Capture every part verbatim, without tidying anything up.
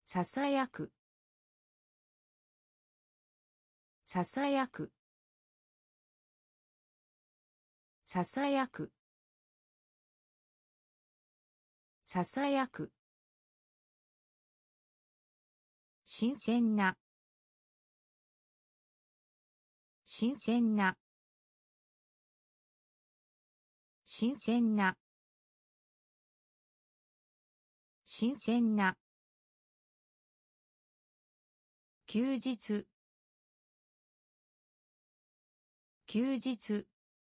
ささやくささやくささやくささやく新鮮な新鮮な新鮮な新鮮な休日休日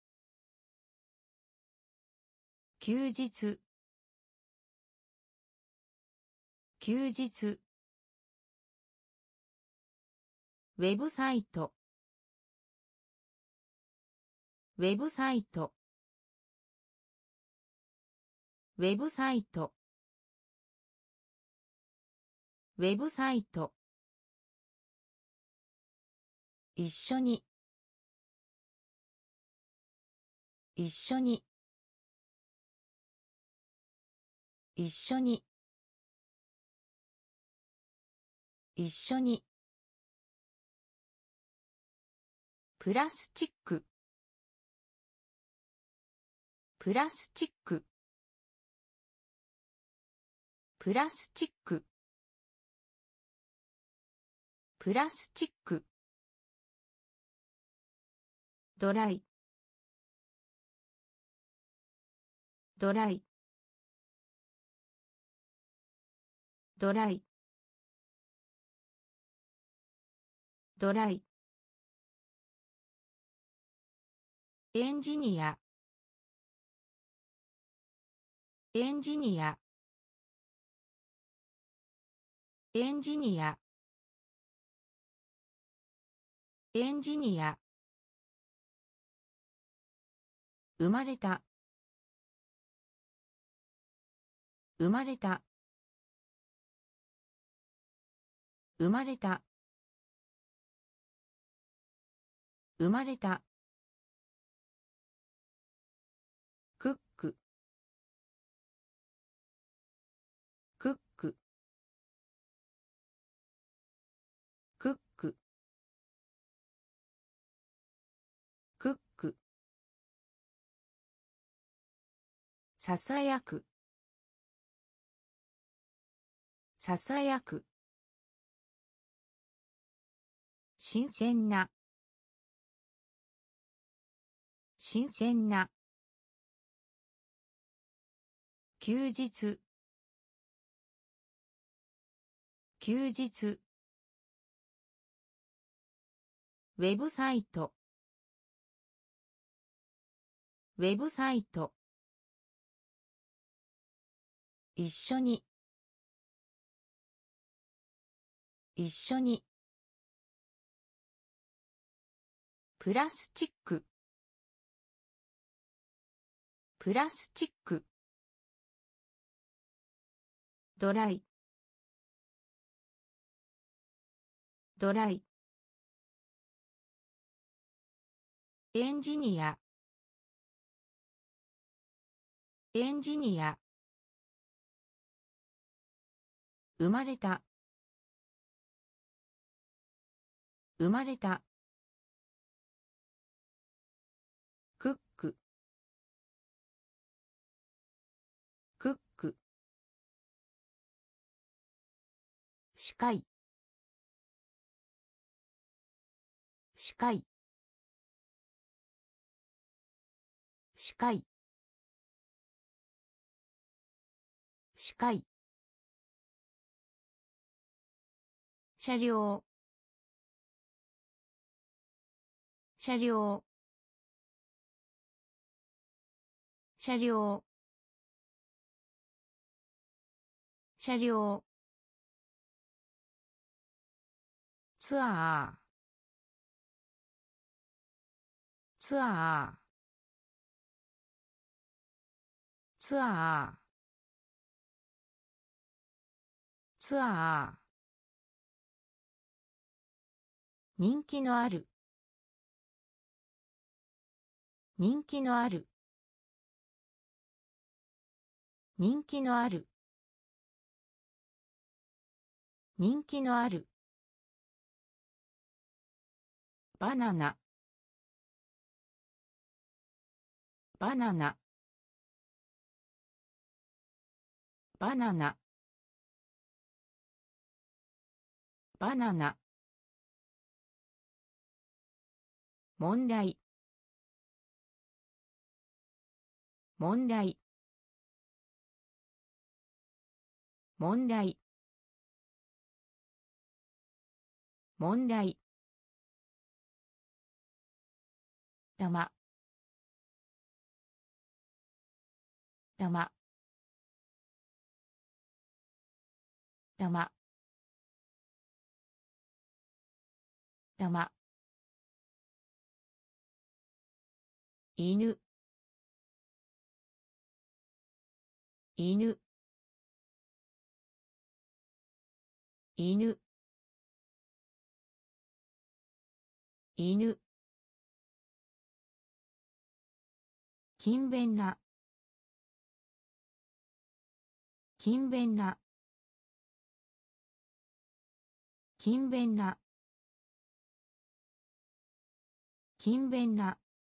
休日休日ウェブサイトウェブサイトウェブサイトウェブサイト一緒に一緒に一緒に一緒にプラスチックプラスチックプラスチックプラスチックドライドライドライドライエンジニアエンジニアエンジニアエンジニア生まれた生まれた生まれた生まれたクッククッククッククックささやくささやく新鮮な新鮮な休日休日ウェブサイトウェブサイト一緒に一緒にプラスチックプラスチックドライドライエンジニアエンジニア生まれた生まれたクッククック視界視界視界視界車両車両車両車両ツアーツアーツアーツアー人気のある人気のある人気のある人気のある。バナナバナナバナナバナナ問題問題問題問題玉玉玉玉犬犬犬犬勤勉な勤勉な勤勉な勤勉な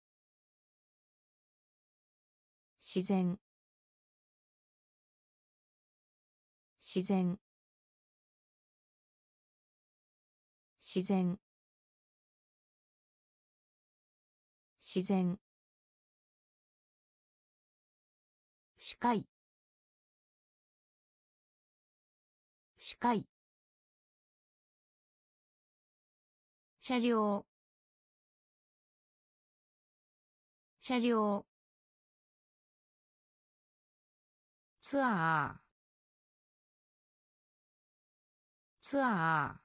自然自然自然自然視界視界車両車両ツアーツアー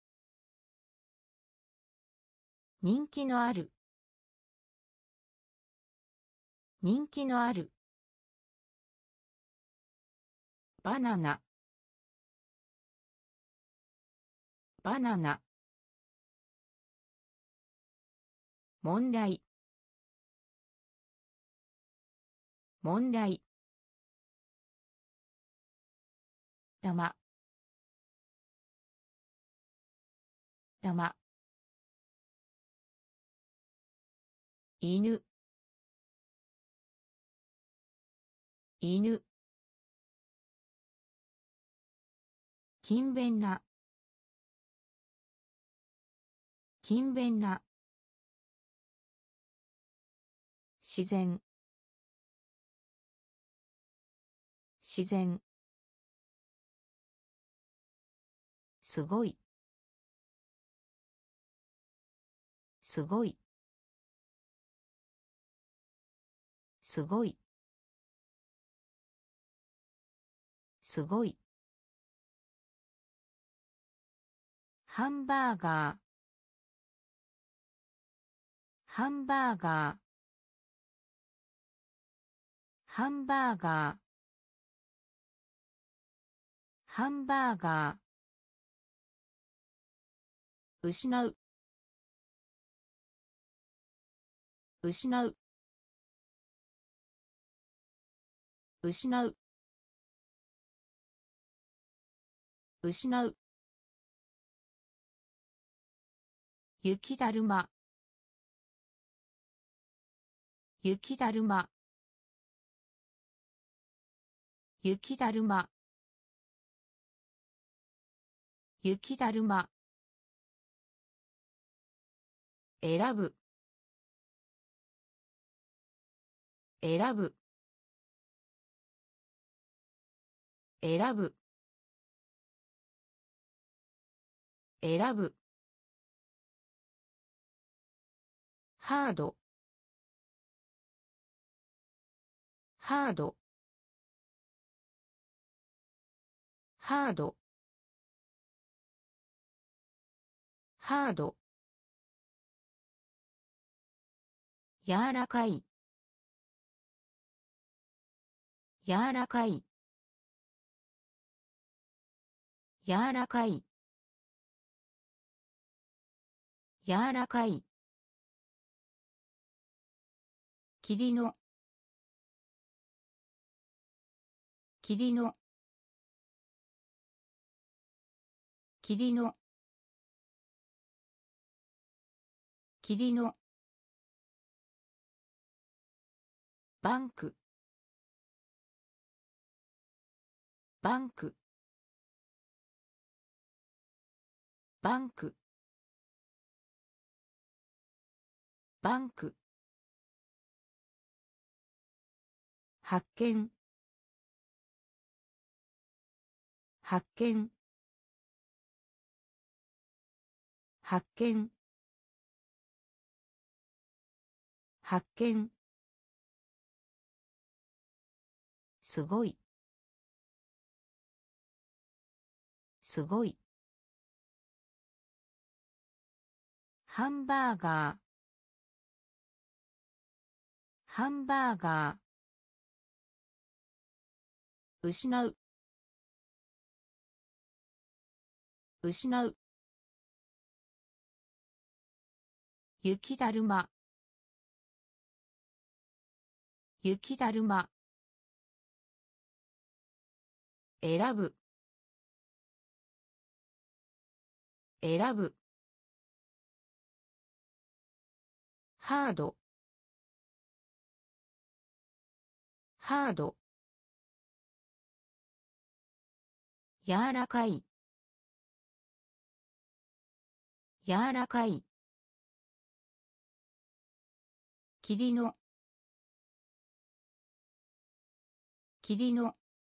人気のある人気のあるバナナバナナ問題問題玉玉犬犬勤勉な勤勉な自然自然すごいすごいすごいすごいハンバーガーハンバーガーハンバーガーハンバーガー失う失う失う失う雪だるま雪だるま雪だるま雪だるま選ぶ選ぶ選ぶ選ぶハードハードハードハード柔らかい柔らかい柔らかい柔らかい霧の霧の霧の霧のバンクバンクバンクバンク発見発見発見発見すごいすごいハンバーガーハンバーガー失う失う雪だるま雪だるま選ぶ選ぶハードハード柔らかい柔らかい霧の霧の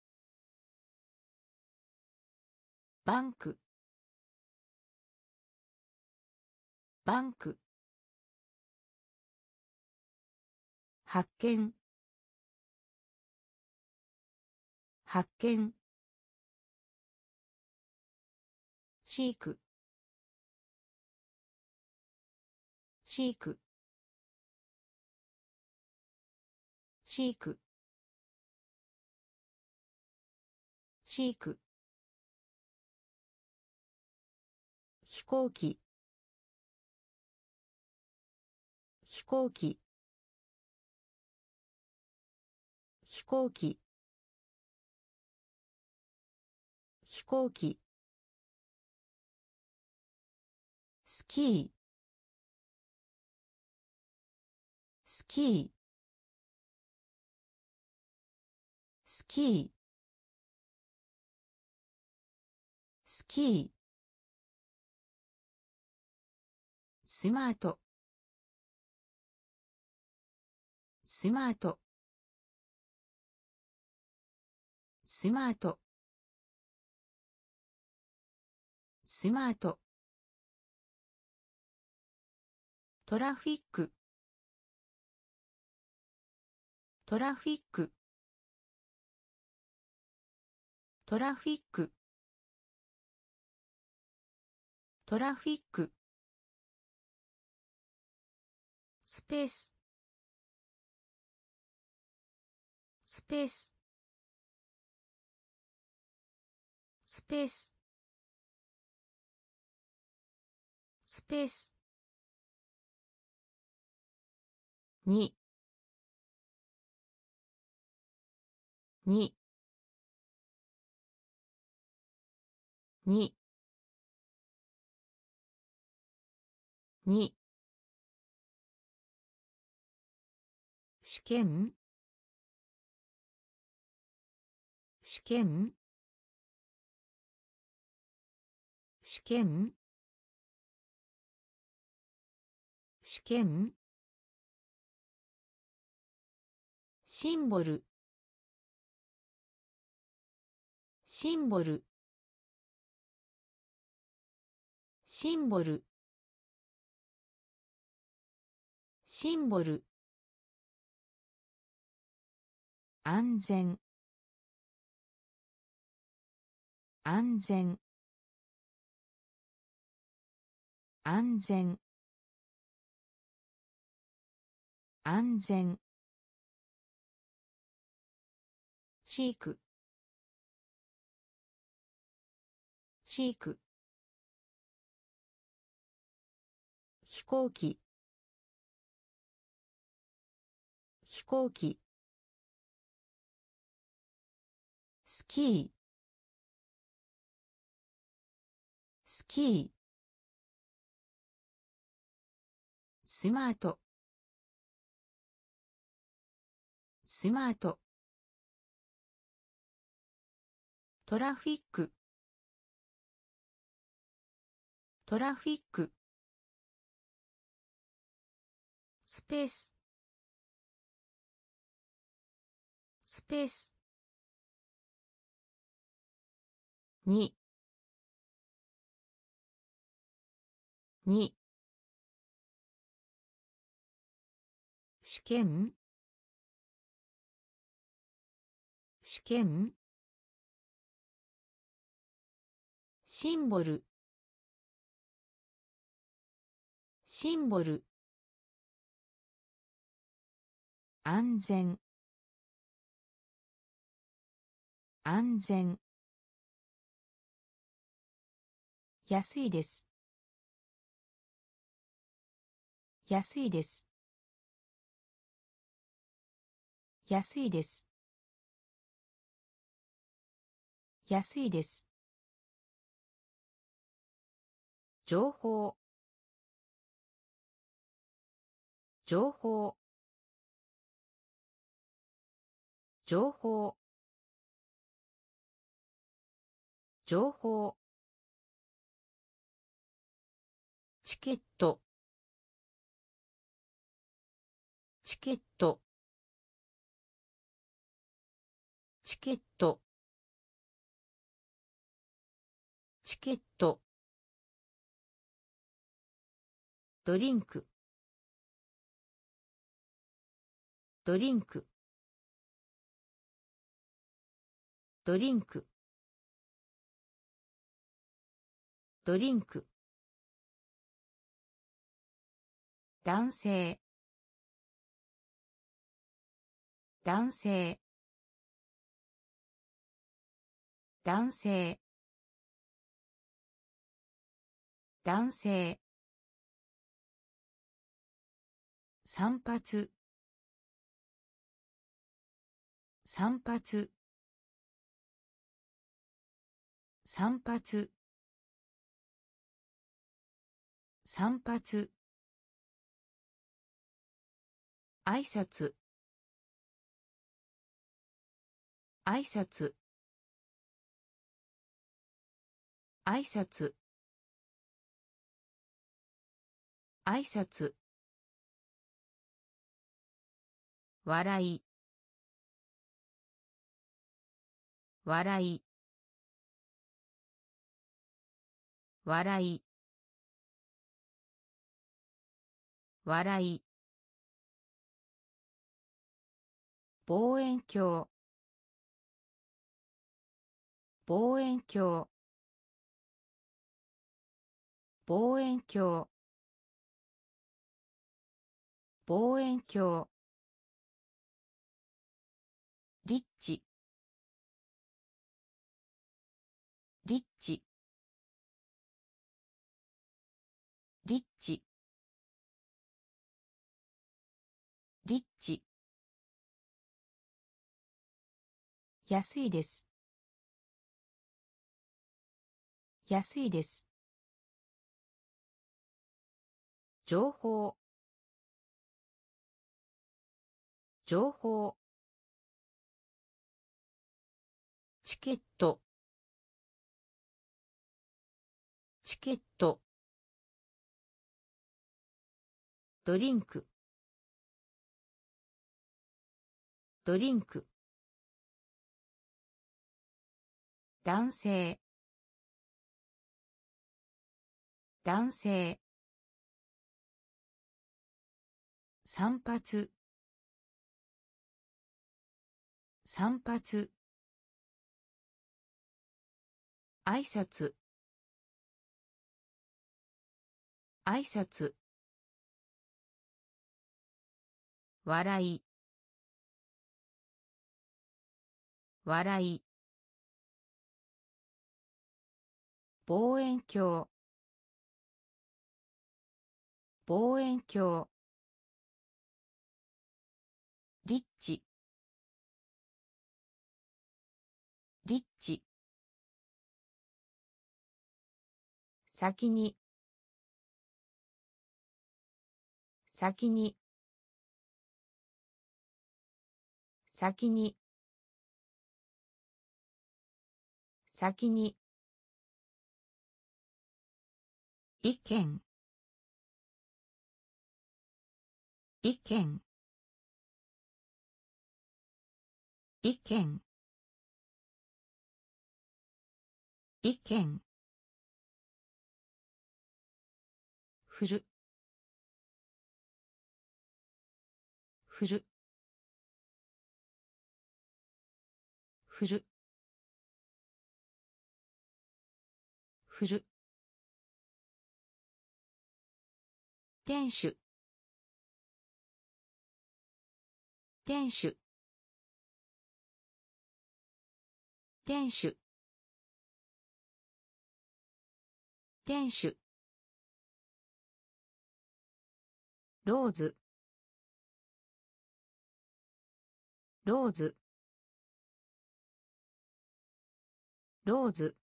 バンクバンク発見発見飼育飼育飼育飼育飛行機飛行機飛行機飛行機スキースキースキースキースマートスマートスマートスマートトラフィックトラフィックトラフィックトラフィックスペーススペーススペーススペースにににに試験試験試験試験シンボルシンボルシンボルシンボル安全安全安全安全飼育飼育飛行機飛行機スキースキー、スマート、スマート、トラフィック、トラフィック、スペース、スペース、に、に、試験、試験、シンボル、シンボル、安全、安全、安いです、安いです、安いです、安いです、情報、情報、情報、情報、チケット、チケット、チケット、チケット、ドリンク、ドリンク、ドリンク、ドリンク、男性、男性、男性、男性、散髪、散髪、散髪、散髪、挨拶、挨拶、挨拶、挨拶、笑い、笑い、笑い、笑い、望遠鏡、望遠鏡、望遠鏡、望遠鏡、リッチ、リッチ、リッチ、リッチ、安いです、安いです、情報、情報、チケット、チケット、ドリンク、ドリンク、男性、男性、散髪、散髪、挨拶、挨拶、笑い、笑い、望遠鏡、望遠鏡、リッチ、リッチ、 先に先に先に先に意見意見意見意見振る振る振る振る店主店主店主店主ローズローズローズ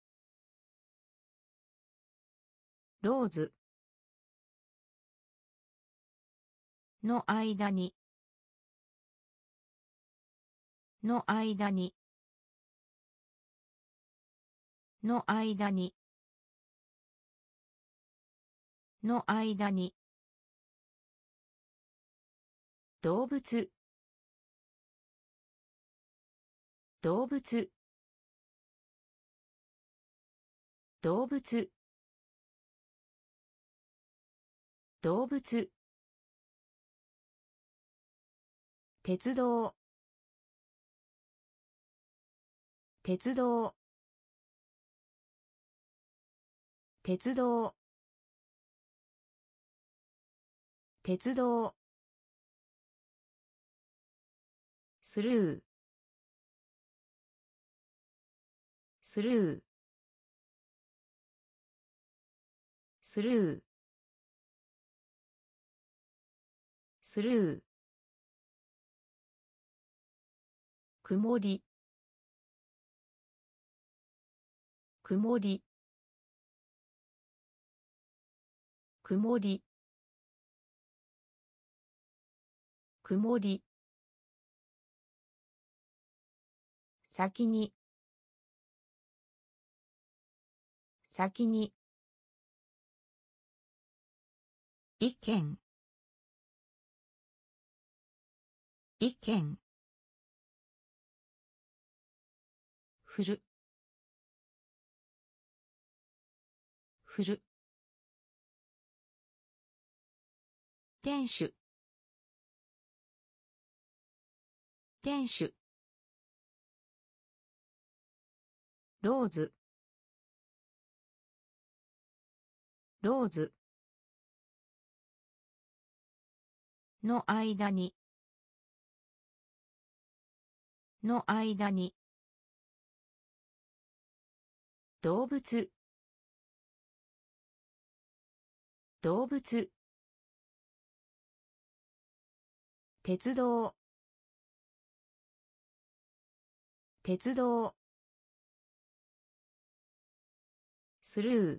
ローズの間にの間にの間にの間に動物動物動物動物鉄道鉄道鉄道鉄道スルースルースルースルー曇り曇り曇り曇り先に先に意見意見振る振る店主店主ローズローズの間にの間に動物動物鉄道鉄道スルー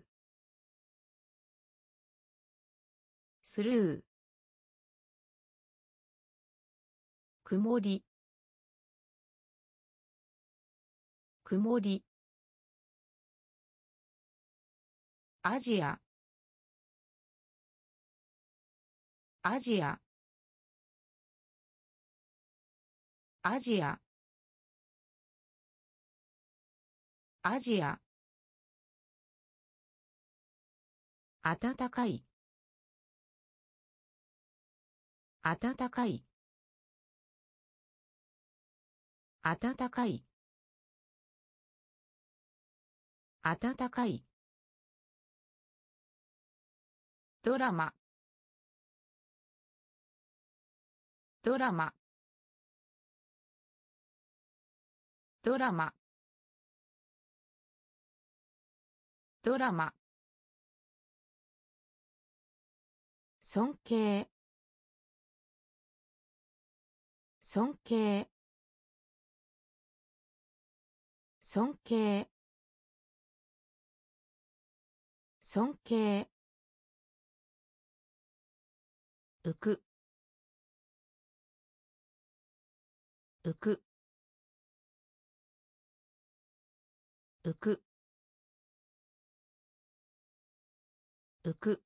スルー曇り曇りアジアアジアアジアアジア暖かい暖かい暖かい暖かいドラマドラマドラマドラマ尊敬尊敬尊敬尊敬浮く浮く浮く浮く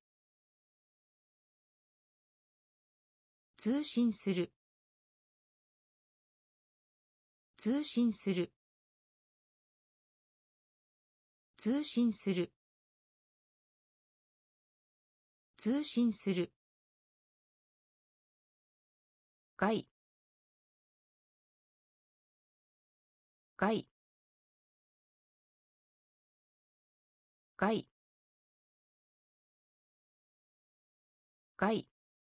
通信する通信する通信する通信する害害害害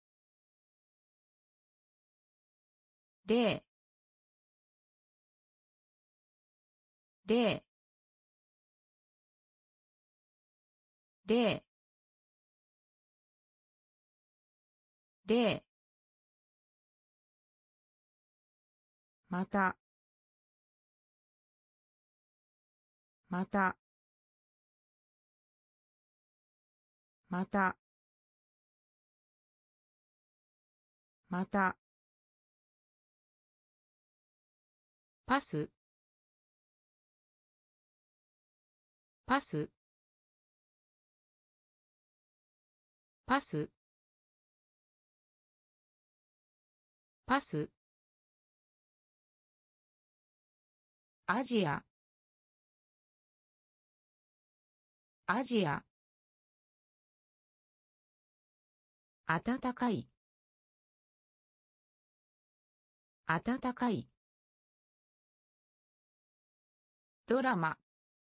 例例例例またまたまたまたパスパスパスパスアジアアジア暖かい暖かいドラマ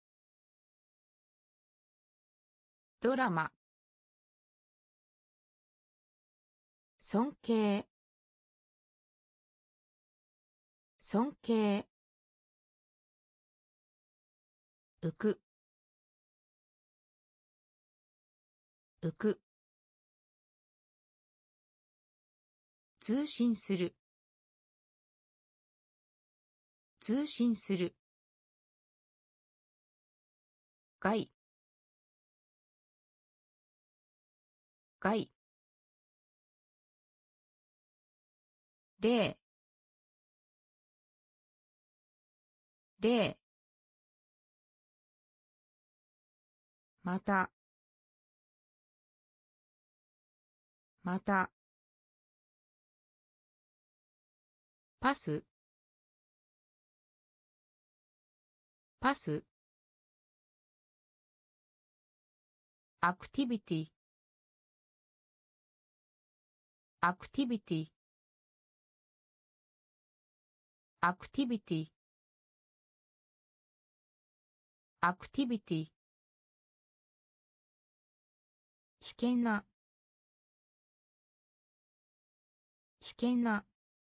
ドラマ尊敬尊敬浮く浮く通信する通信する害害例例またまたパスパスアクティビティアクティビティアクティビティアクティビティ危険な危険な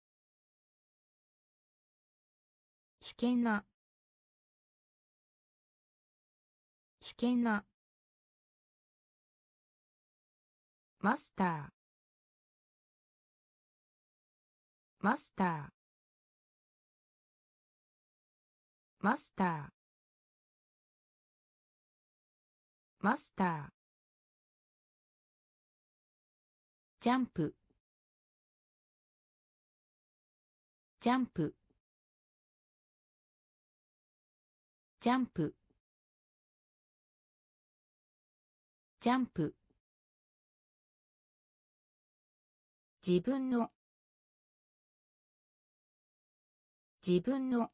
危険な危険なマスターマスターマスターマスタージャンプジャンプジャンプジャンプ自分の自分の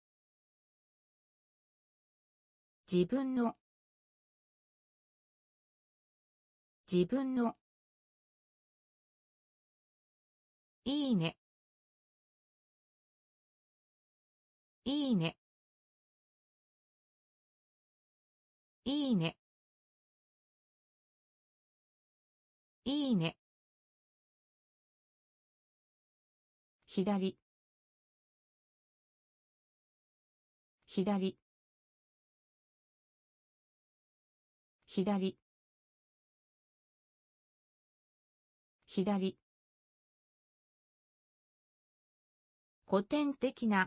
自分の自分のいいねいいねいいねいいね左左左左古典的な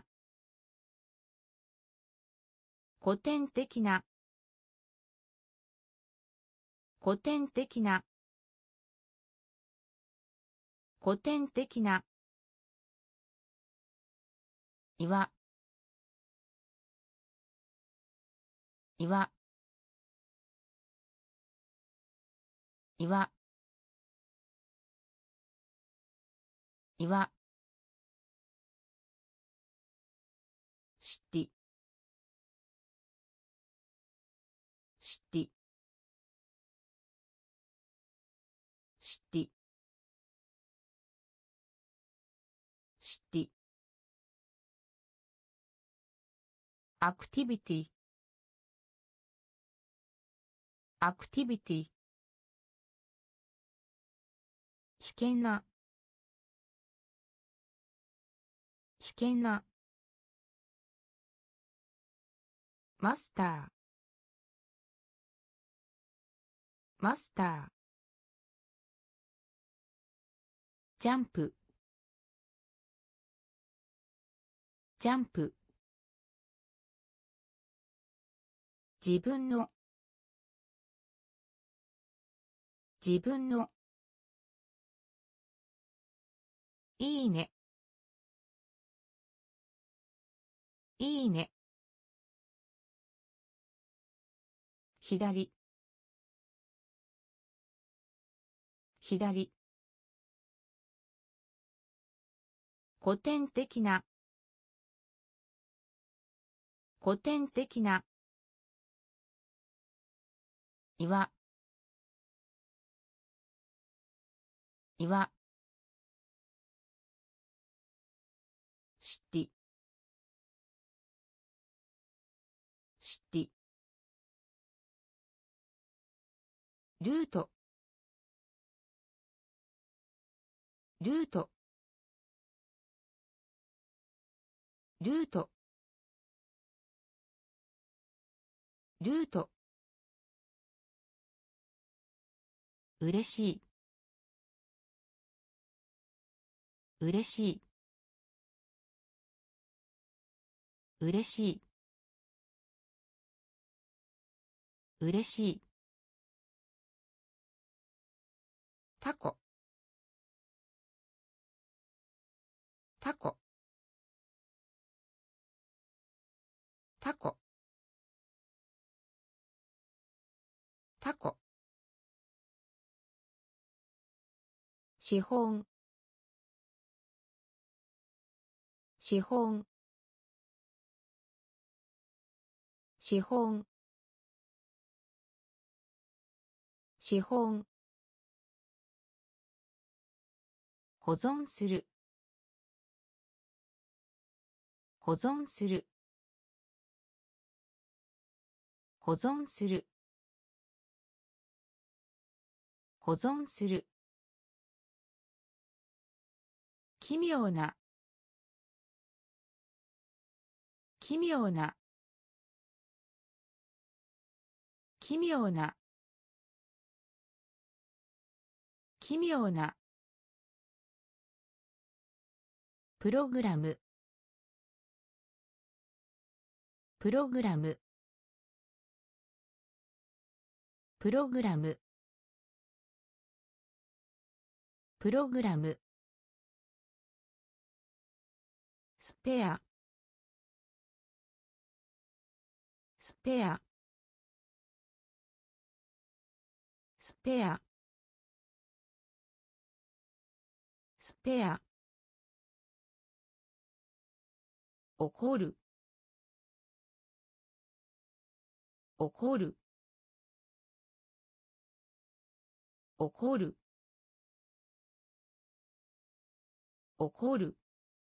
古典的な古典的な古典的な岩岩岩岩シティシティシティシティアクティビティアクティビティ危険な危険なマスターマスタージャンプジャンプ自分の自分のいいねいいね左左古典的な古典的な岩岩シティシティルートルートルートルートうれしい、うれしい、うれしい、うれしい。タコ、タコ、タコ、タコ。資本、資本、資本、資本。保存する、保存する、保存する、保存する。奇妙な、奇妙な、奇妙な、奇妙な。プログラム、プログラム、プログラム、プログラム。スペア、スペア、スペア、スペア。怒る、怒る、怒る、怒る。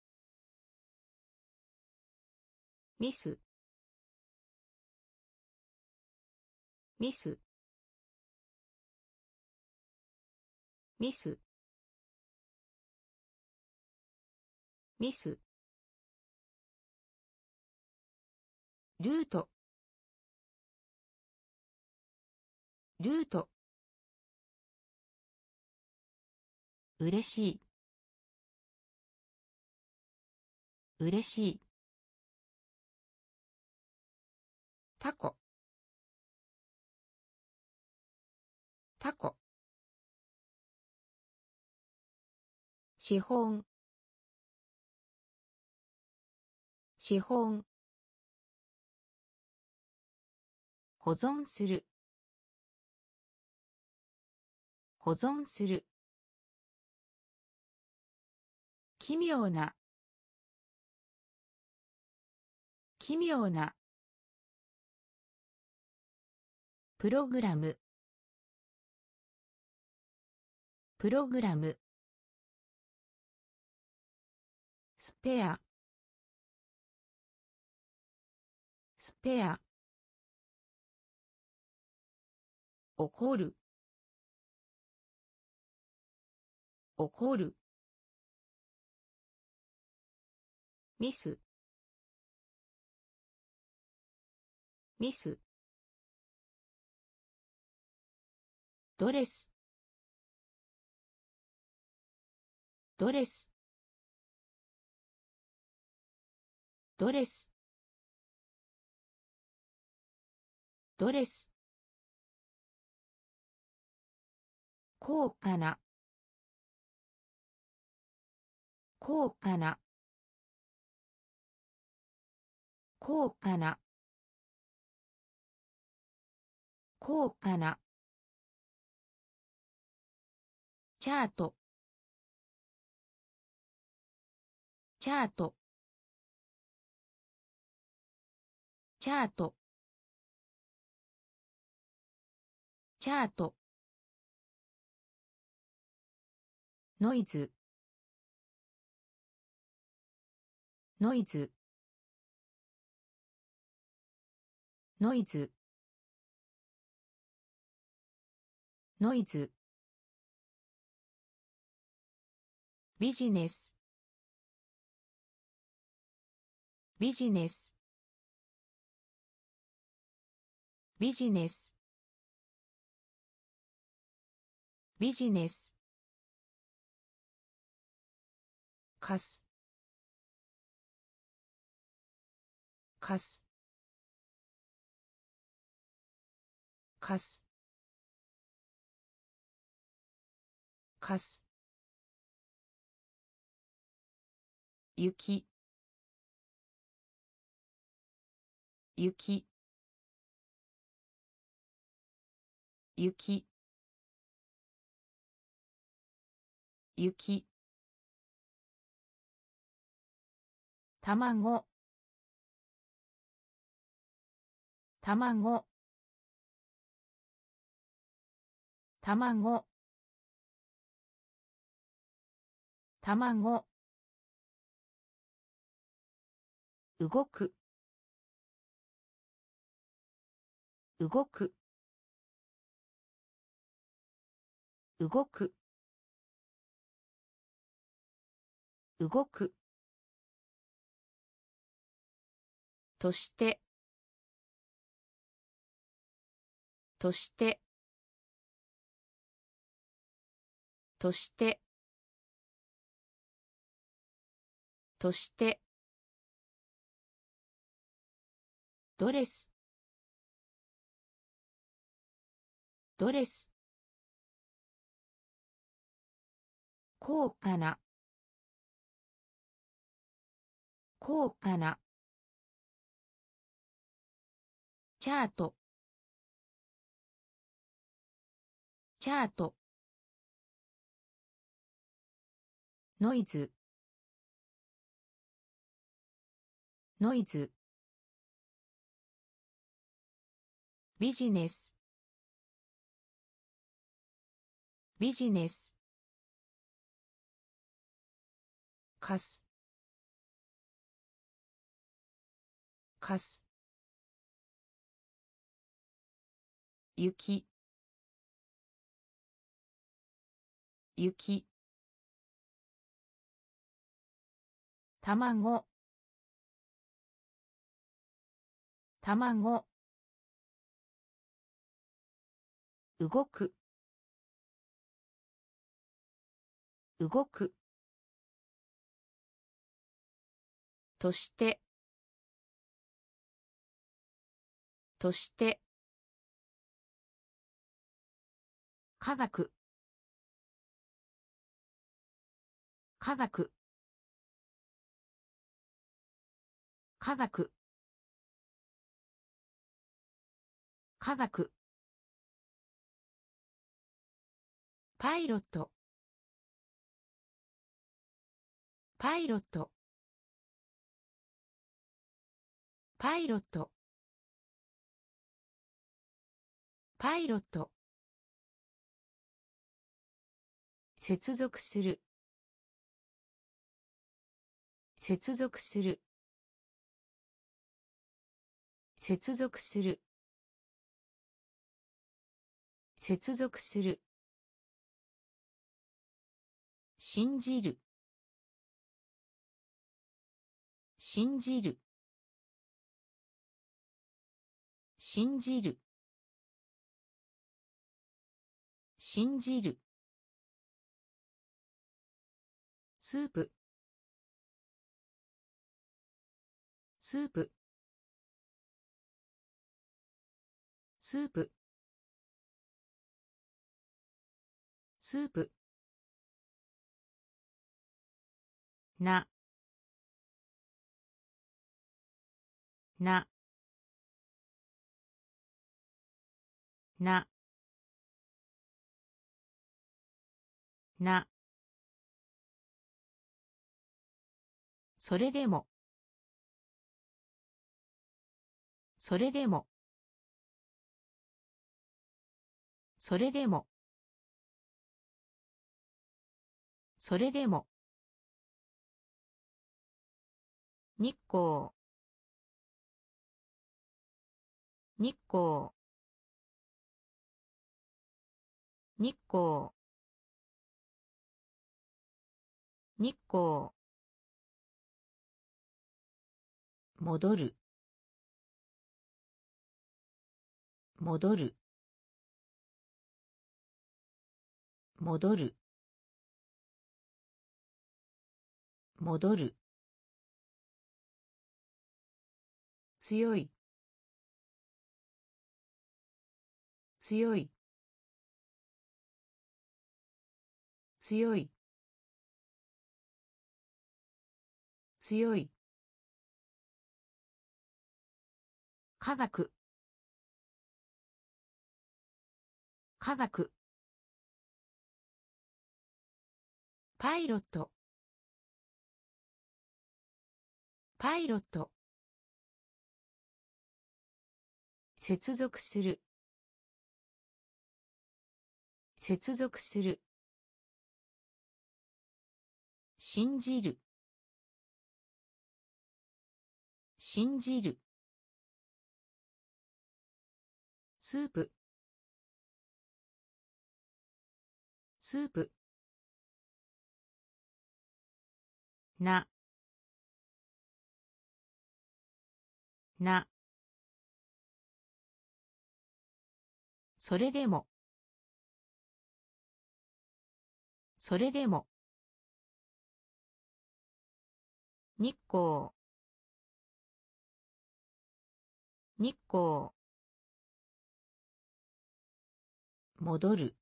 ミス、ミス、ミス、ミス。ルート、ルート。うれしい、うれしい。タコ、 タコ、資本、資本、保存する、保存する、奇妙な、奇妙な、プログラム、プログラム、スペア、スペア、怒る、怒る、ミス、ミス、ドレス、ドレス、ドレス、ドレス、高価な、高価な、高価な、高価な、チャート、チャート、チャート、チャート、ノイズ、ノイズ、ノイズ、ノイズ、ビジネス、ビジネス、ビジネス、ビジネス、貸す、貸す、貸す、貸す、雪、雪、雪、雪、卵、卵、卵、卵、動く、動く、動く、動く、として、として、として、として、ドレス、ドレス、高価な、高価な、チャート、チャート、ノイズ、ノイズ、ビジネス、ビジネス、貸す、貸す、雪、雪、卵、卵、動く、動く、として、として、 科学科学科学科学パイロットパイロットパイロットパイロット接続する接続する接続する接続する信じる信じる信じる信じるスープスープスープスープななななそれでもそれでもそれでもそれでも日光日光日光日光戻る戻る戻る戻る強い強い強い強い科学科学パイロットパイロット接続する接続する信じる信じるスープスープななそれでもそれでも日光日光戻る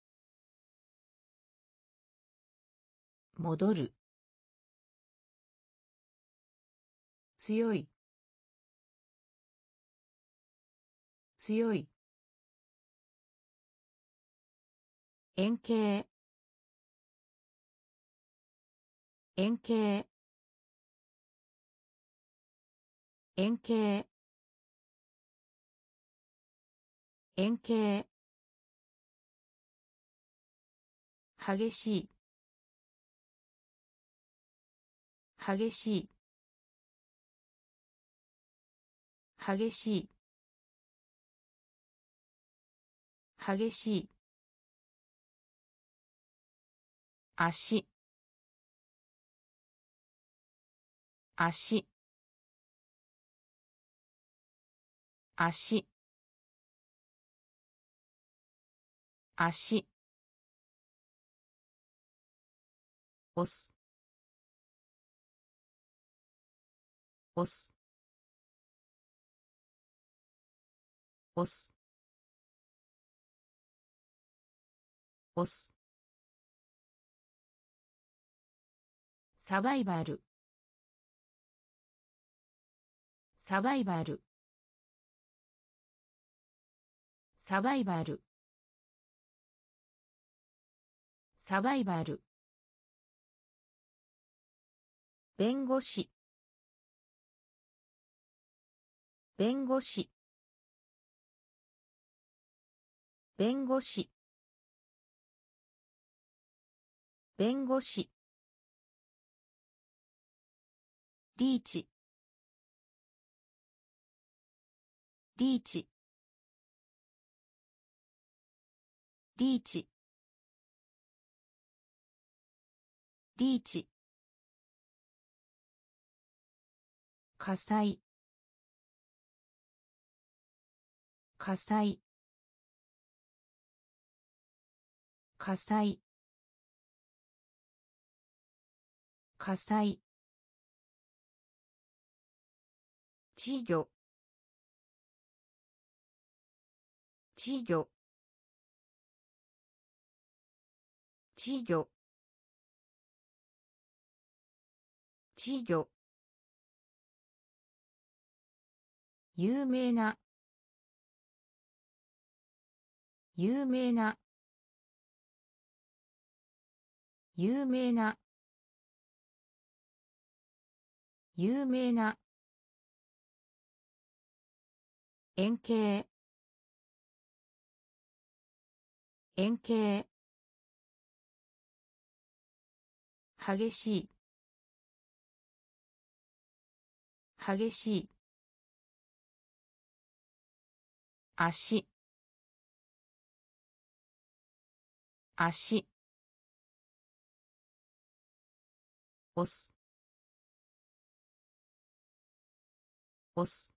戻る強い強い円形円形円形円形激しい激しい激しい激しい足足足足押す押す押す押す。サバイバル。サバイバル。サバイバル。サバイバル。弁護士。弁護士。弁護士。弁護士。リーチ。リーチ。リーチ。リーチ。火災。火災。火災。火災。稚魚。稚魚。稚魚。稚魚。有名な。有名な。有名な。有名な。円形。円形。激しい。激しい。足。足。押す。押す。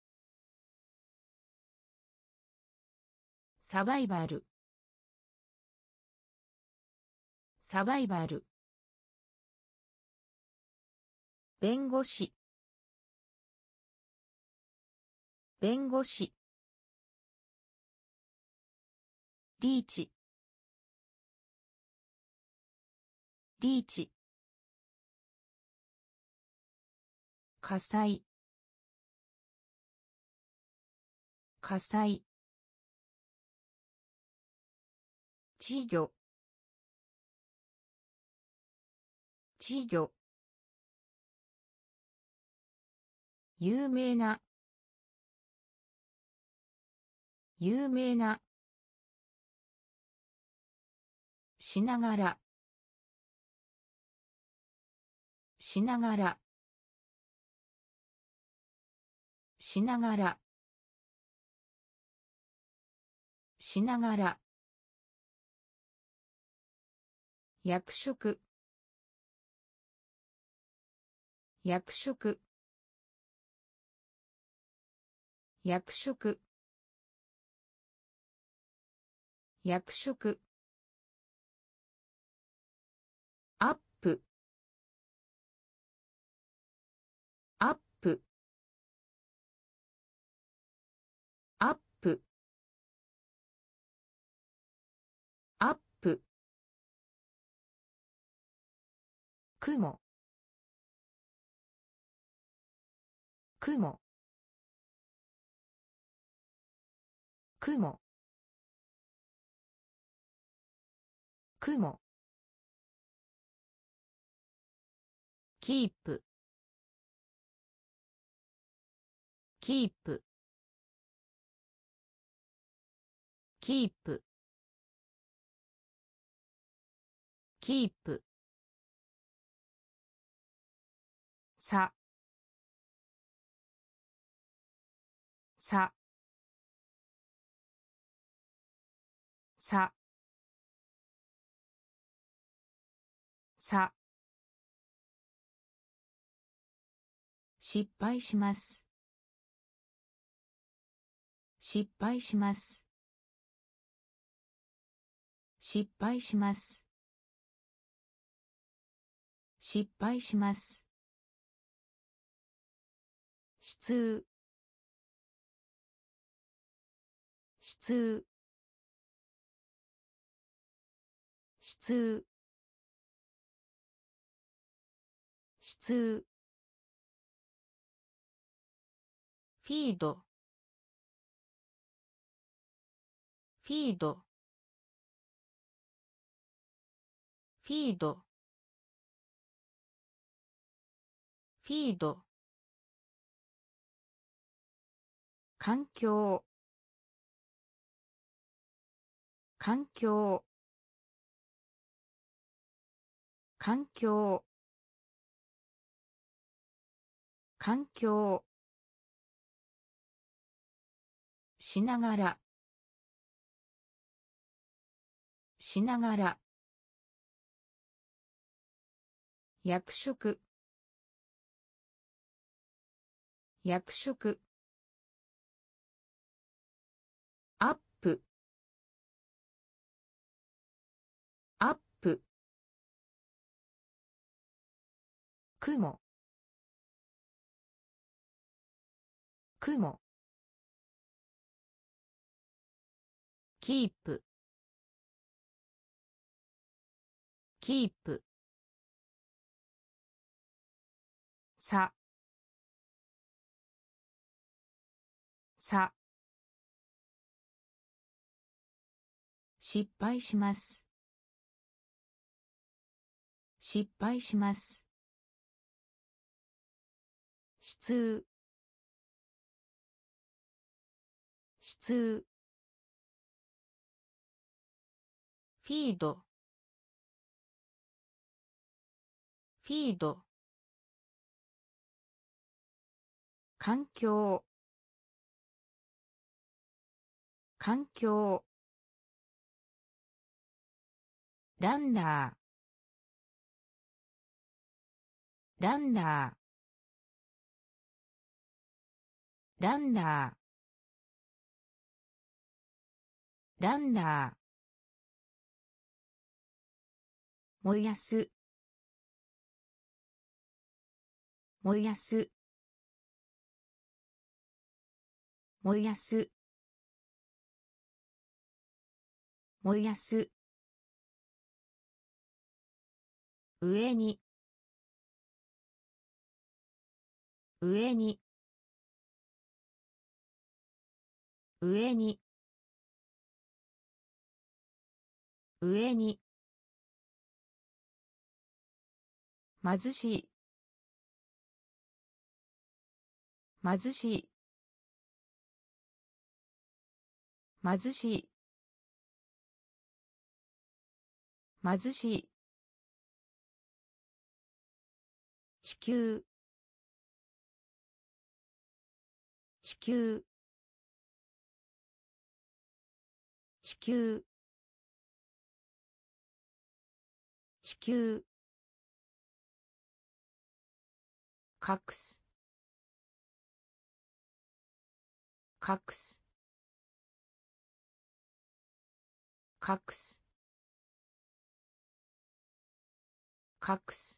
サバイバル。サバイバル。弁護士。弁護士。リーチ。リーチ。火災。火災。稚魚。稚魚。有名な。有名な。しながら。しながら。しながら。しながら。役職。役職。役職。役職。アップ。アップ。アップ。アップ。雲。雲。雲。雲。キープ。キープ。キープ。キープ。さ。さ。さ。さ。失敗します。失敗します。失敗します。失敗します。しつう。しつう。 支通支通フィードフィードフィードフィード環境環境環境環境しながらしながら役職役職アップアップ雲雲キープキープささ失敗します失敗します支通支通フィードフィード環境環境ランナーランナーランナーランナー燃やす燃やす燃やす燃やす上に上に上に上に貧しい貧しい貧しい貧しい地球地球地球地球隠す隠す隠す隠す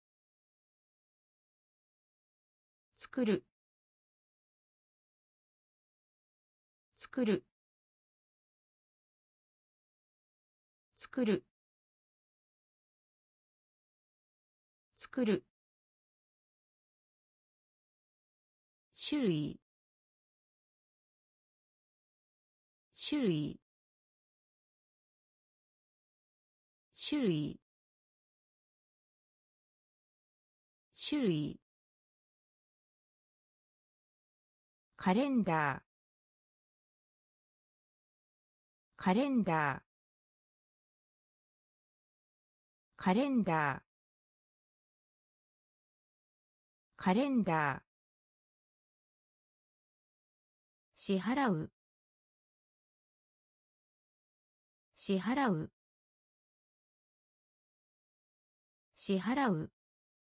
作る作る作る作る種類種類種類種類カレンダーカレンダーカレンダーカレンダー支払う支払う支払う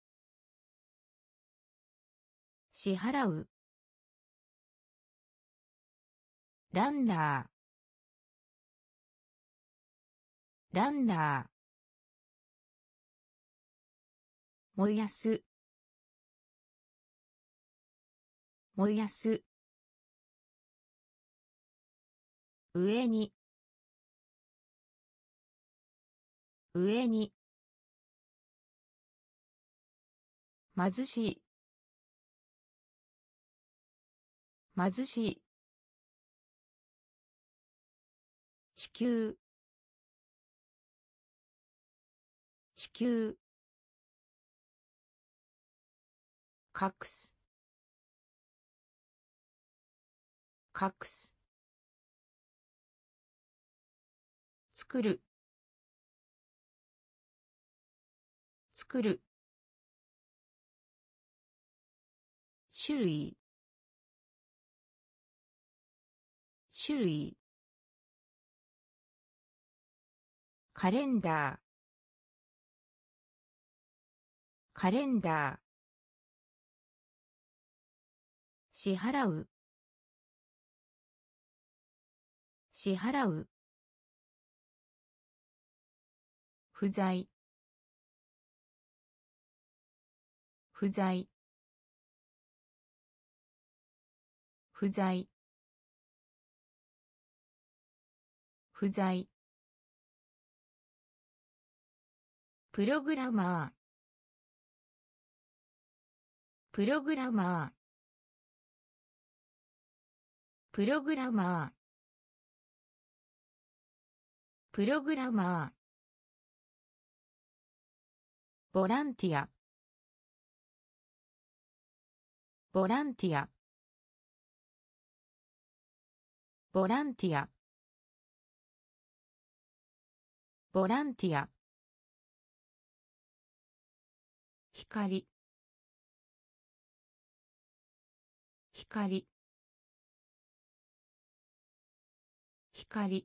支払うランナーランナー燃やす燃やす上に上に貧しい貧しい地球地球隠す隠す作る作る種類種類カレンダーカレンダー支払う支払う不在不在不在不在プログラマープログラマープログラマープログラマーボランティアボランティアボランティアボランティア光光光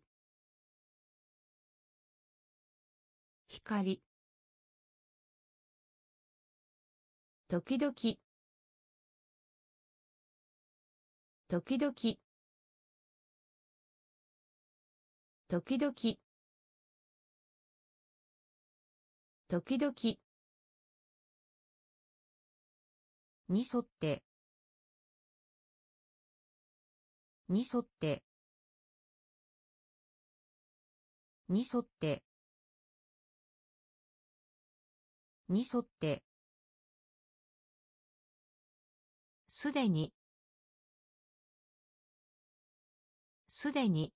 光時々時々時々時々に沿ってに沿ってに沿ってに沿ってすでにすでに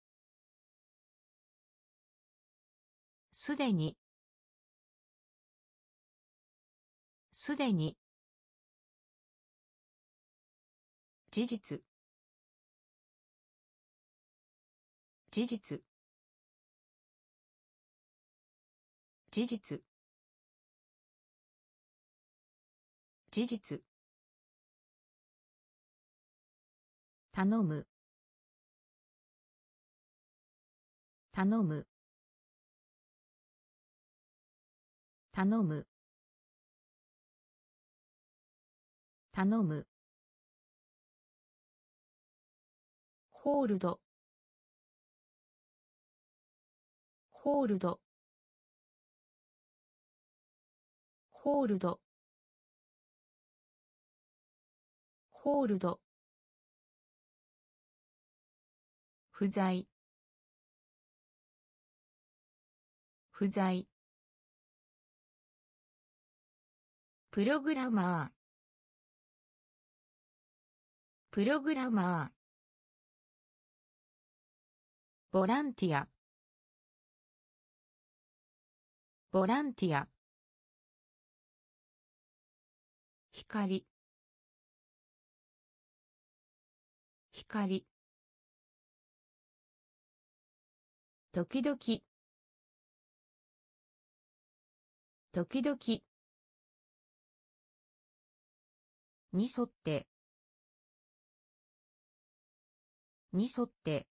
すでにすでに事実事実事実事実頼む頼む頼む頼むホールドホールドホールドホールド不在不在プログラマープログラマーボランティアボランティア光光時々時々に沿ってに沿って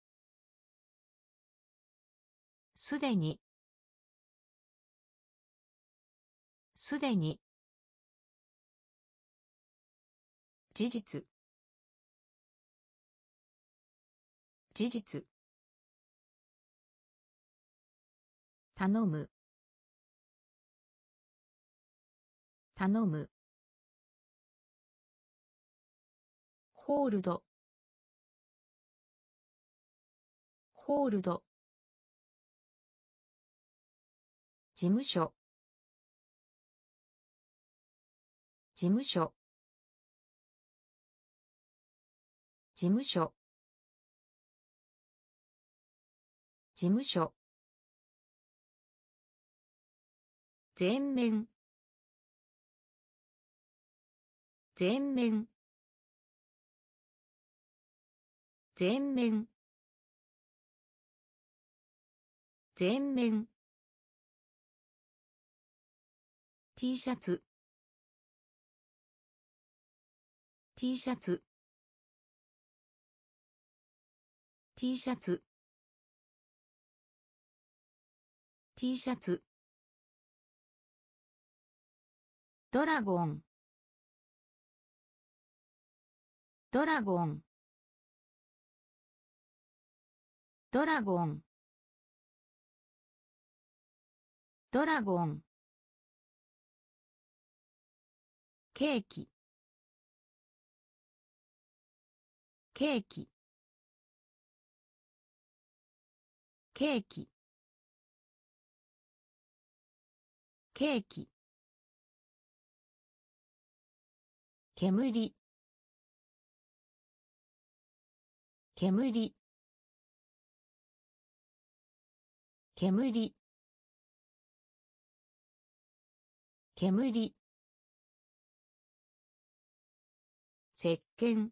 すでにすでに事実事実頼む頼むホールドホールド事務所事務所事務所事務所全面全面全面全面 T シャツ T シャツ T シャツ T シャツドラゴンドラゴンドラゴンドラゴンケーキケーキケーキケーキ煙煙煙煙石鹸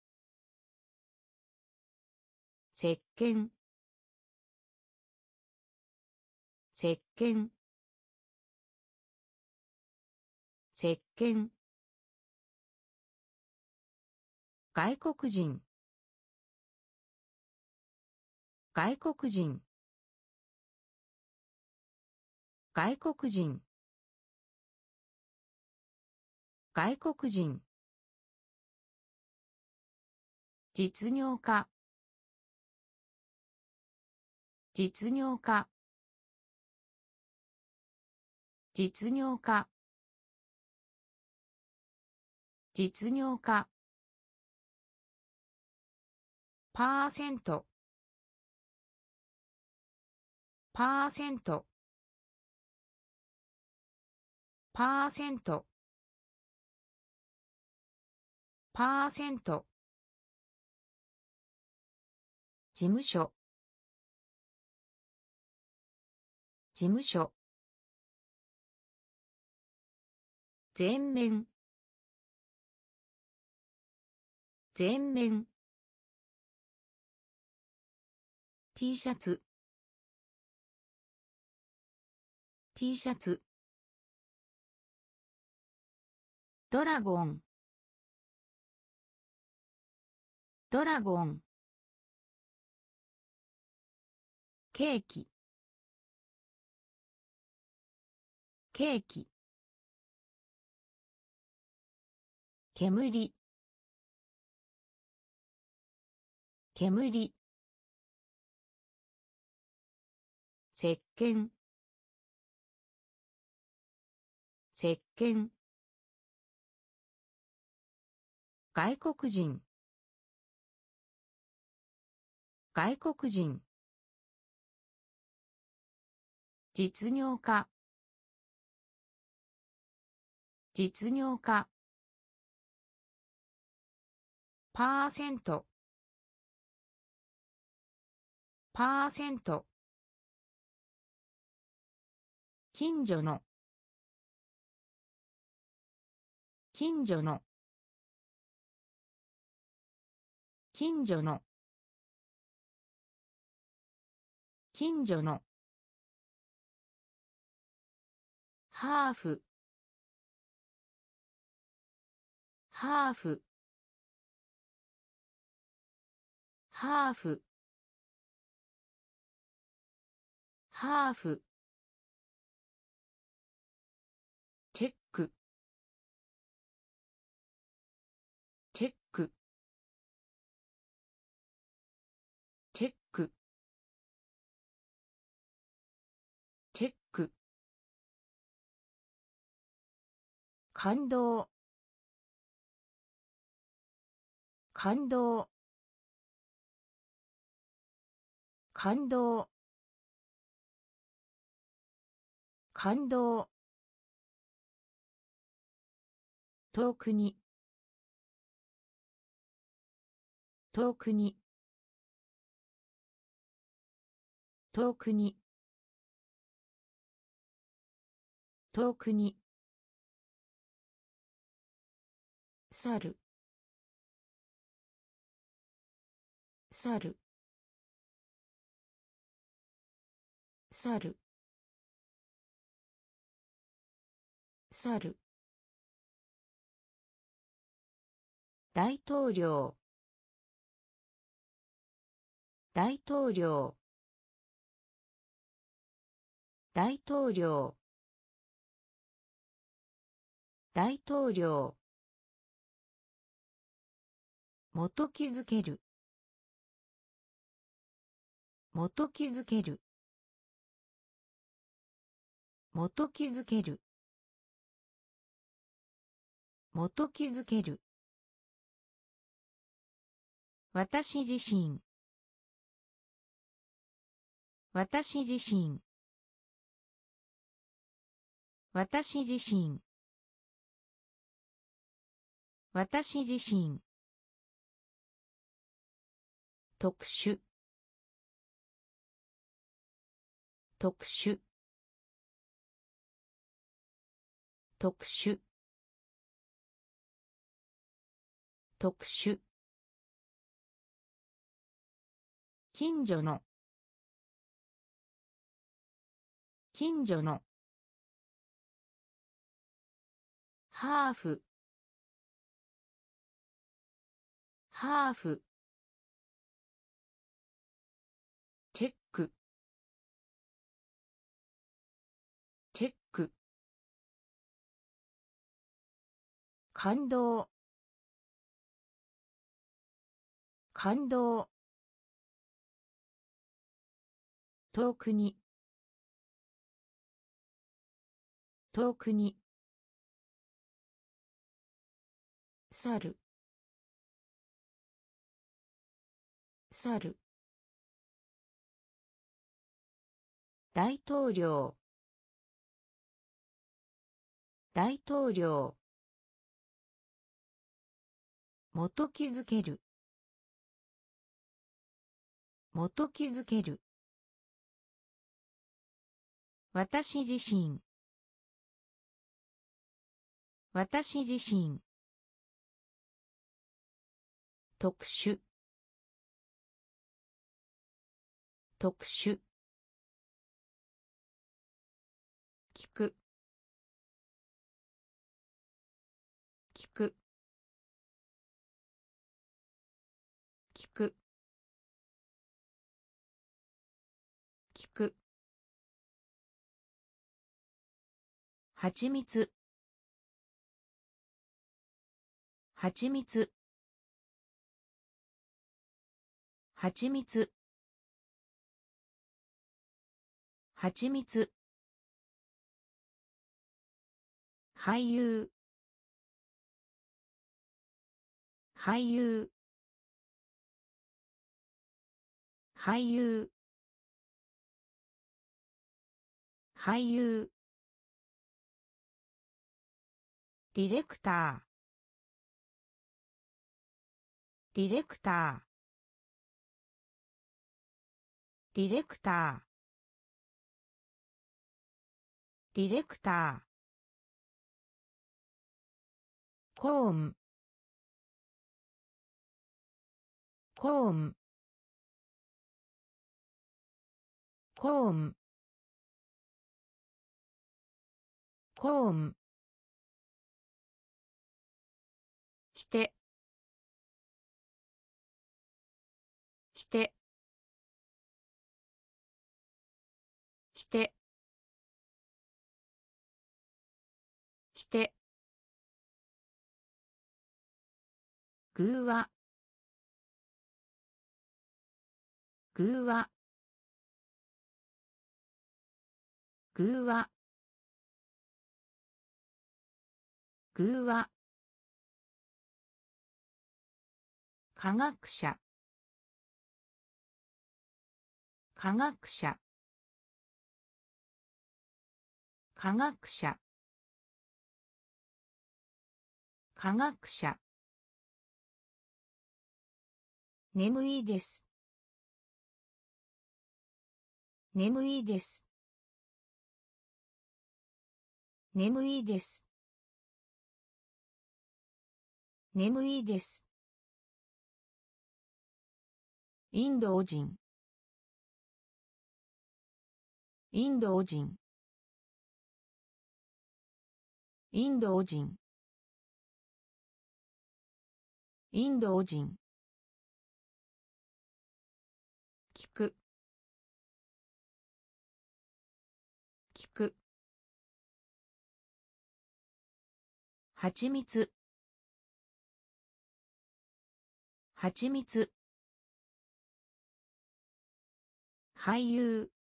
石鹸石鹸石鹸外国人外国人外国人外国人実業家実業家実業家実業家パーセントパーセントパーセントパーセント事務所事務所全面全面 T シャツ T シャツドラゴンドラゴンケーキケーキ煙煙石鹸石鹸外国人外国人実業家実業家パーセントパーセント近所の近所の近所の近所のハーフハーフハーフハーフチェックチェックチェックチェック感動感動感動感動。遠くに。遠くに。遠くに。遠くに。猿。猿。猿。猿。大統領。大統領。大統領。大統領。元気づける。元気づける。元気づける。元気づける。私自身。私自身。私自身。私自身。特殊。特殊。特殊。特殊。近所の。近所の。ハーフ。ハーフ。チェック。チェック。感動。感動。遠くに。遠くに。猿。猿。大統領。大統領。元気づける。元気づける。私自身。私自身。特殊。特殊。聞く。聞く。聞く。聞く。はちみつ。はちみつ。はちみつ。はちみつ。俳優。俳優。俳優。俳優。ディレクター。ディレクター。ディレクター。ディレクター。コーン。コーン。コーン。コーン。きて。きて。きて。きて。ぐうわ。ぐうわ。ぐうわ。ぐうわ。科学者。科学者。 科学者科学者眠いです眠いです眠いです眠いですインド人インド人インド人インド人聞く聞くはちみつはちみつ俳優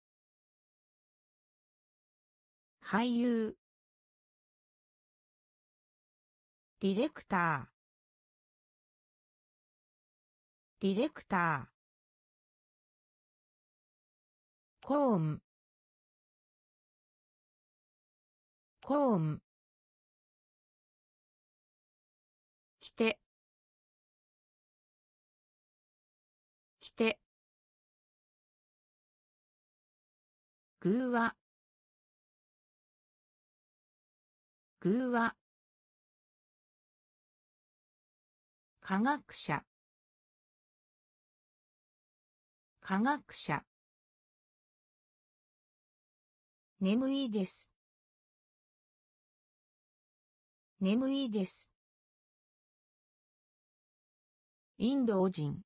俳優ディレクターディレクターコーンコーンきてきてぐうわぐうわ科学者科学者眠いです眠いですインド人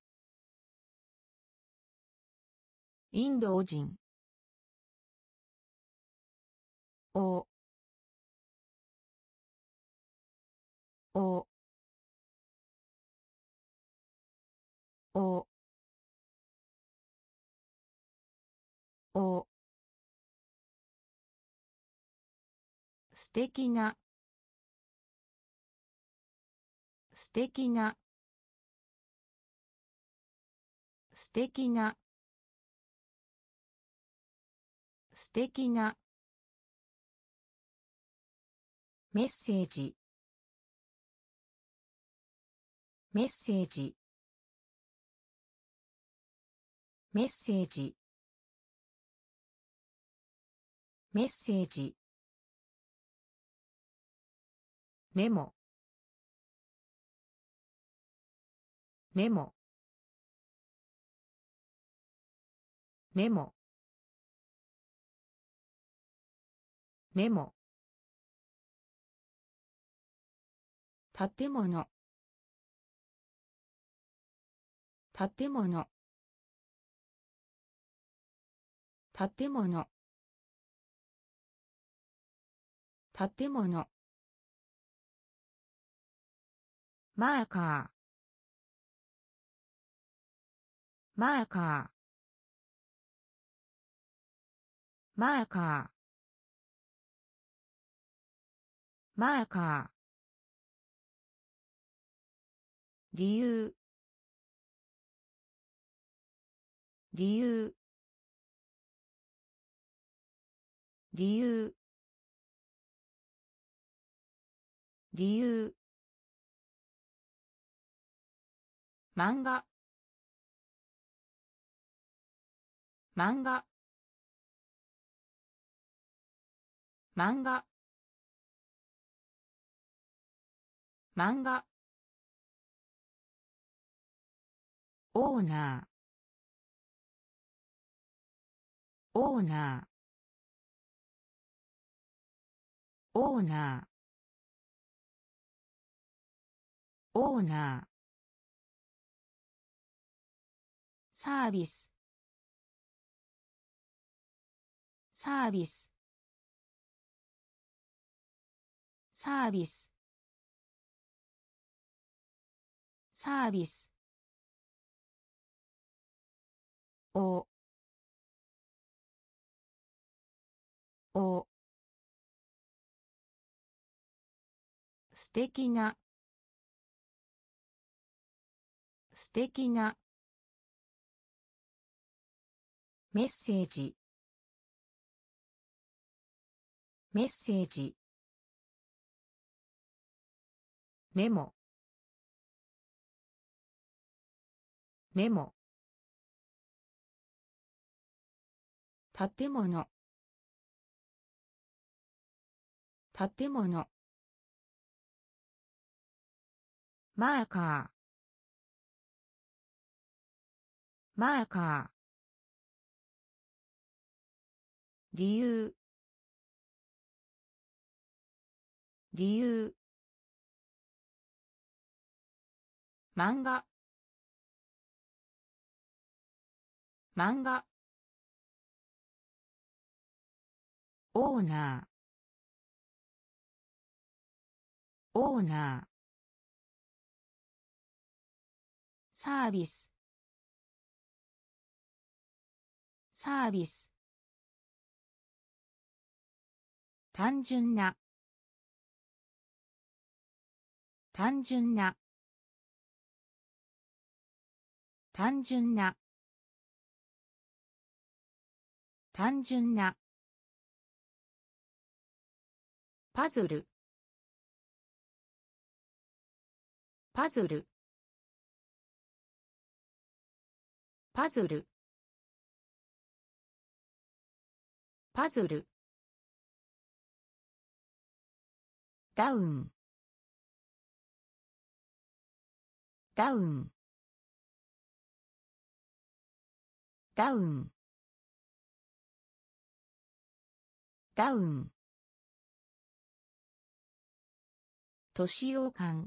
インド人おおおお素敵な素敵な素敵な素敵なメッセージメッセージメッセージメッセージメモメモメモメモ建物建物建物建物マーカーマーカーマーカーマーカー理由理由理由理由漫画漫画漫画漫画オーナーオーナーオーナーオーナーサービスサービスサービスサービスおお素敵な素敵なメッセージメッセージメモメモ建物建物マーカーマーカー理由理由漫画漫画オーナーオーナーサービスサービス単純な単純な単純な単純なパズルパズルパズルパズルダウンダウンダウンダウン都市洋館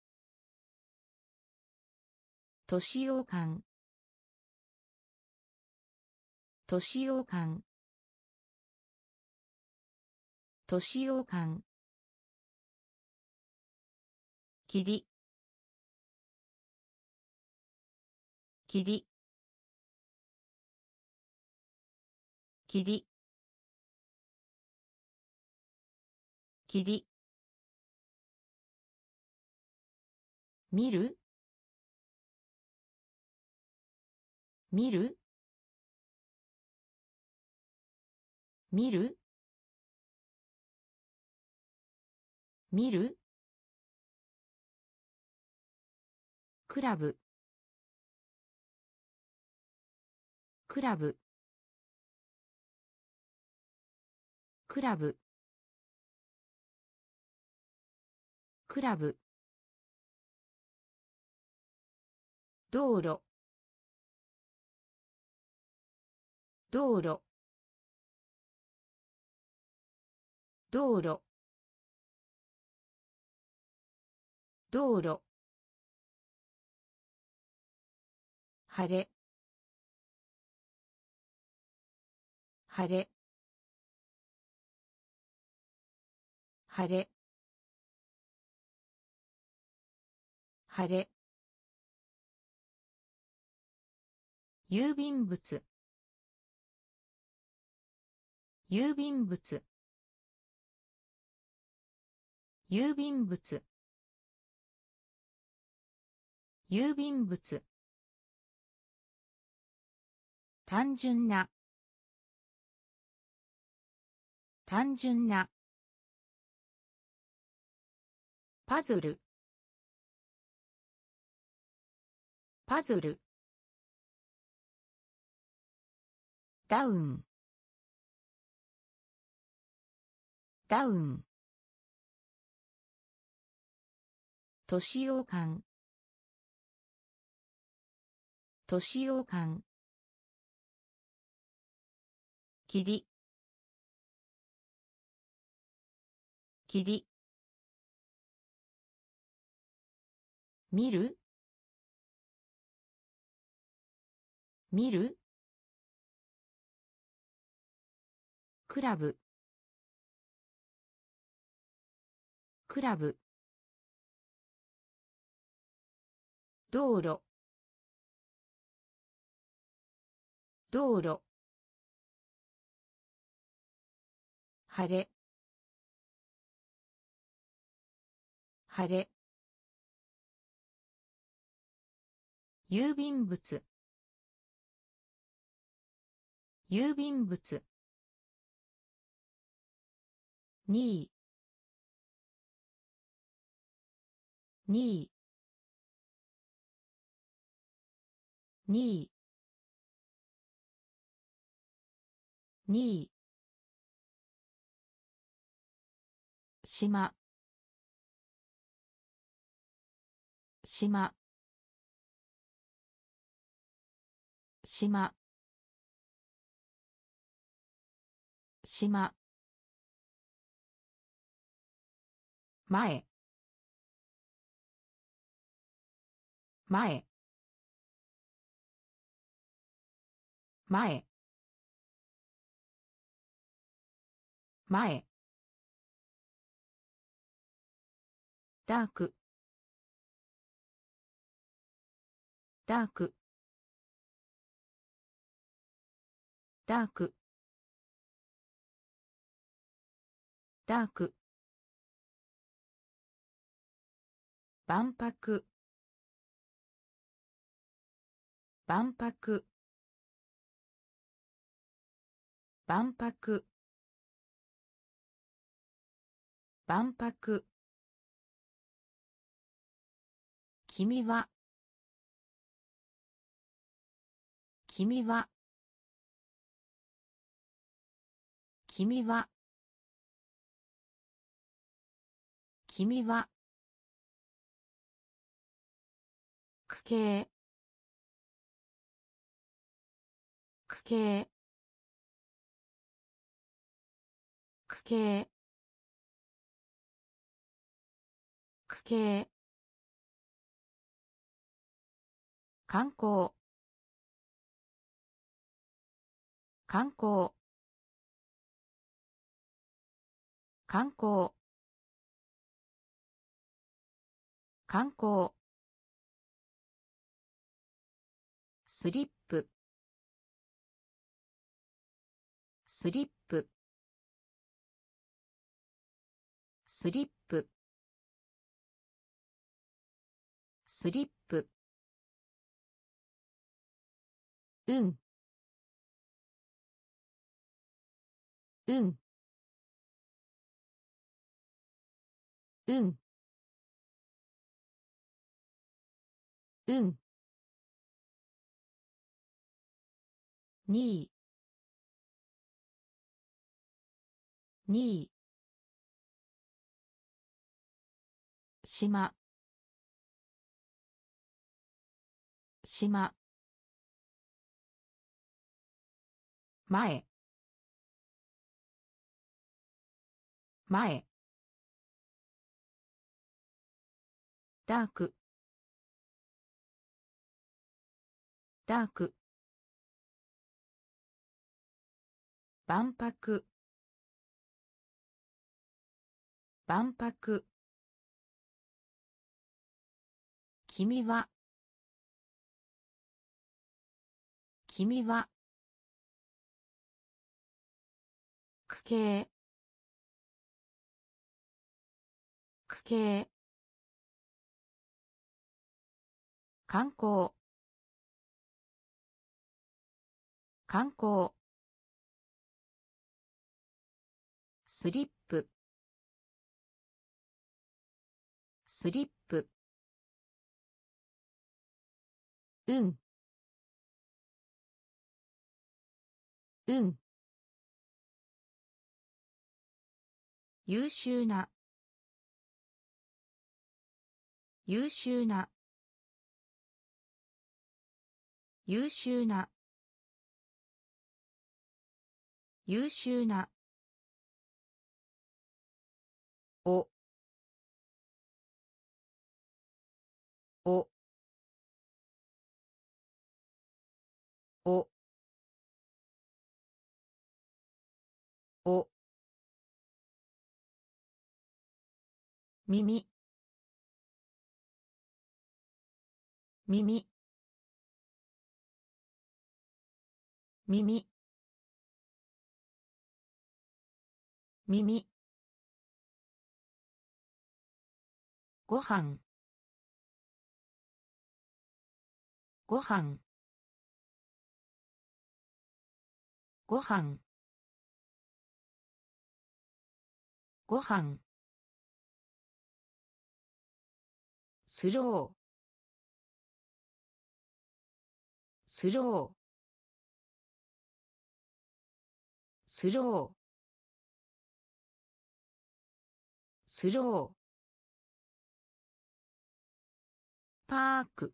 都市洋館都市洋館都市洋館霧霧霧霧見る見る見る見るクラブクラブクラブクラブ道路道路道路道路晴れ晴れ晴れ晴れ郵便物郵便物郵便物郵便物単純な単純なパズルパズルダウンダウン都市洋館都市洋館霧霧見る見るクラブクラブ道路道路晴れ晴れ郵便物郵便物にいにいにいにい島島島島前前前前ダークダークダークダーク万博万博万博万博君は君は君は君は区形区形区形区形観光観光観光観光スリップスリップスリップスリップうんうんうんうんにいにい島島前前ダークダーク万博万博君は君は区形区形観光観光スリップスリップうんうん優秀な優秀な優秀な優秀なおおおお耳耳耳耳ご飯ご飯ご飯ご飯スロースロースロースローパーク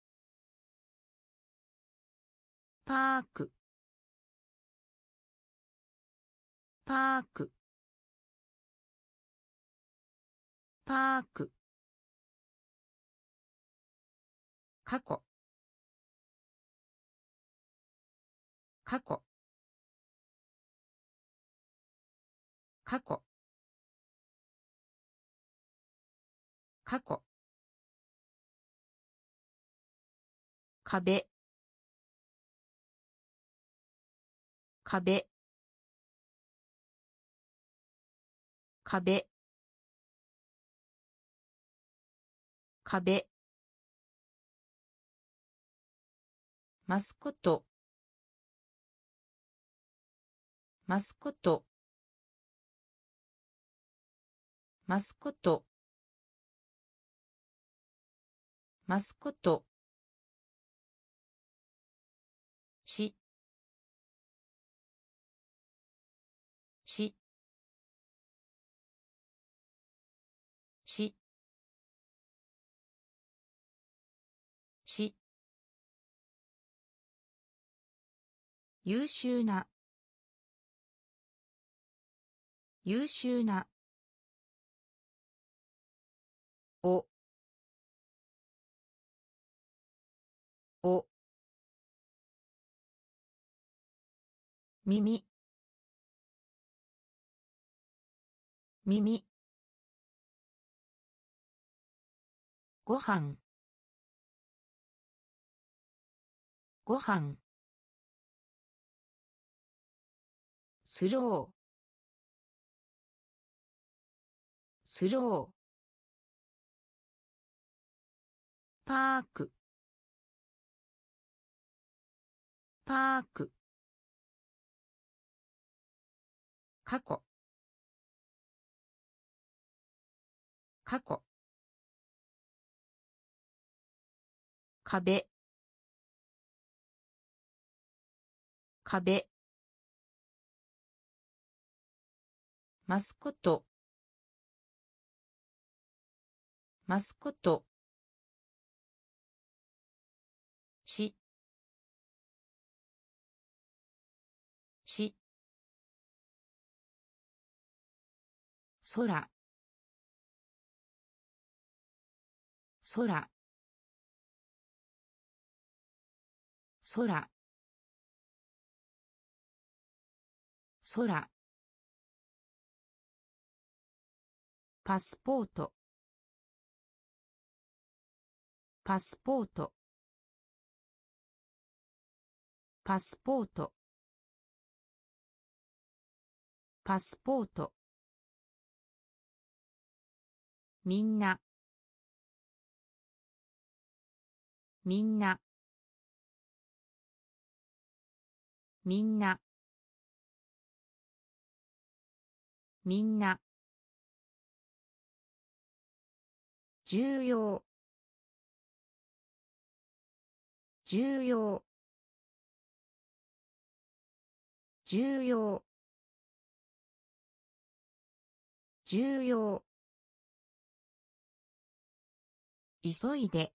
パークパークパーク過去過去過去過去壁壁壁壁マスコットマスコットマスコットマスコットしししし優秀な優秀なおお耳耳ご飯ご飯スロースローパークパーク過去過去壁壁マスコットマスコットしし空空空空パスポートパスポートパスポートパスポートみんなみんなみんなみんな重要重要重要重要急いで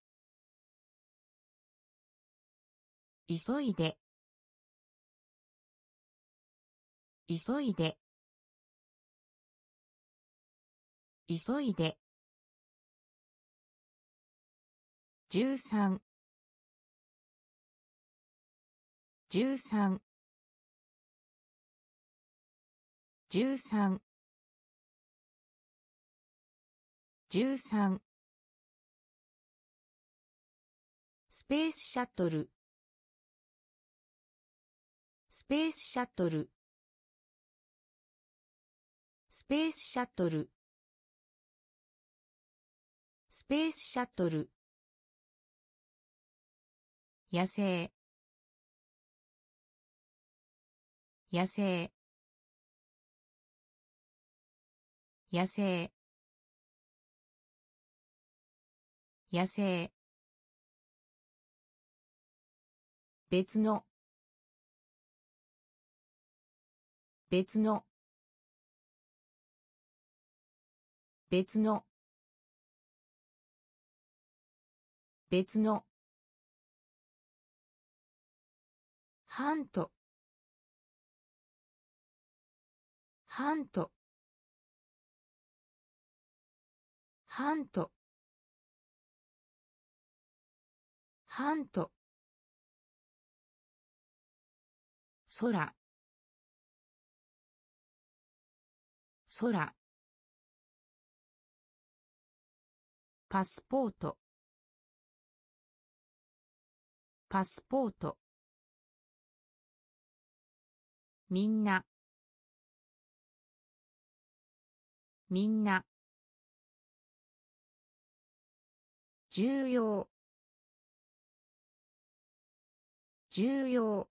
急いで急いで急いで十三十三十三十三スペースシャトルスペースシャトルスペースシャトルスペースシャトル野生野生野生野生別の別の別の別のハントハントハントハント空空パスポートパスポートみんなみんな重要重要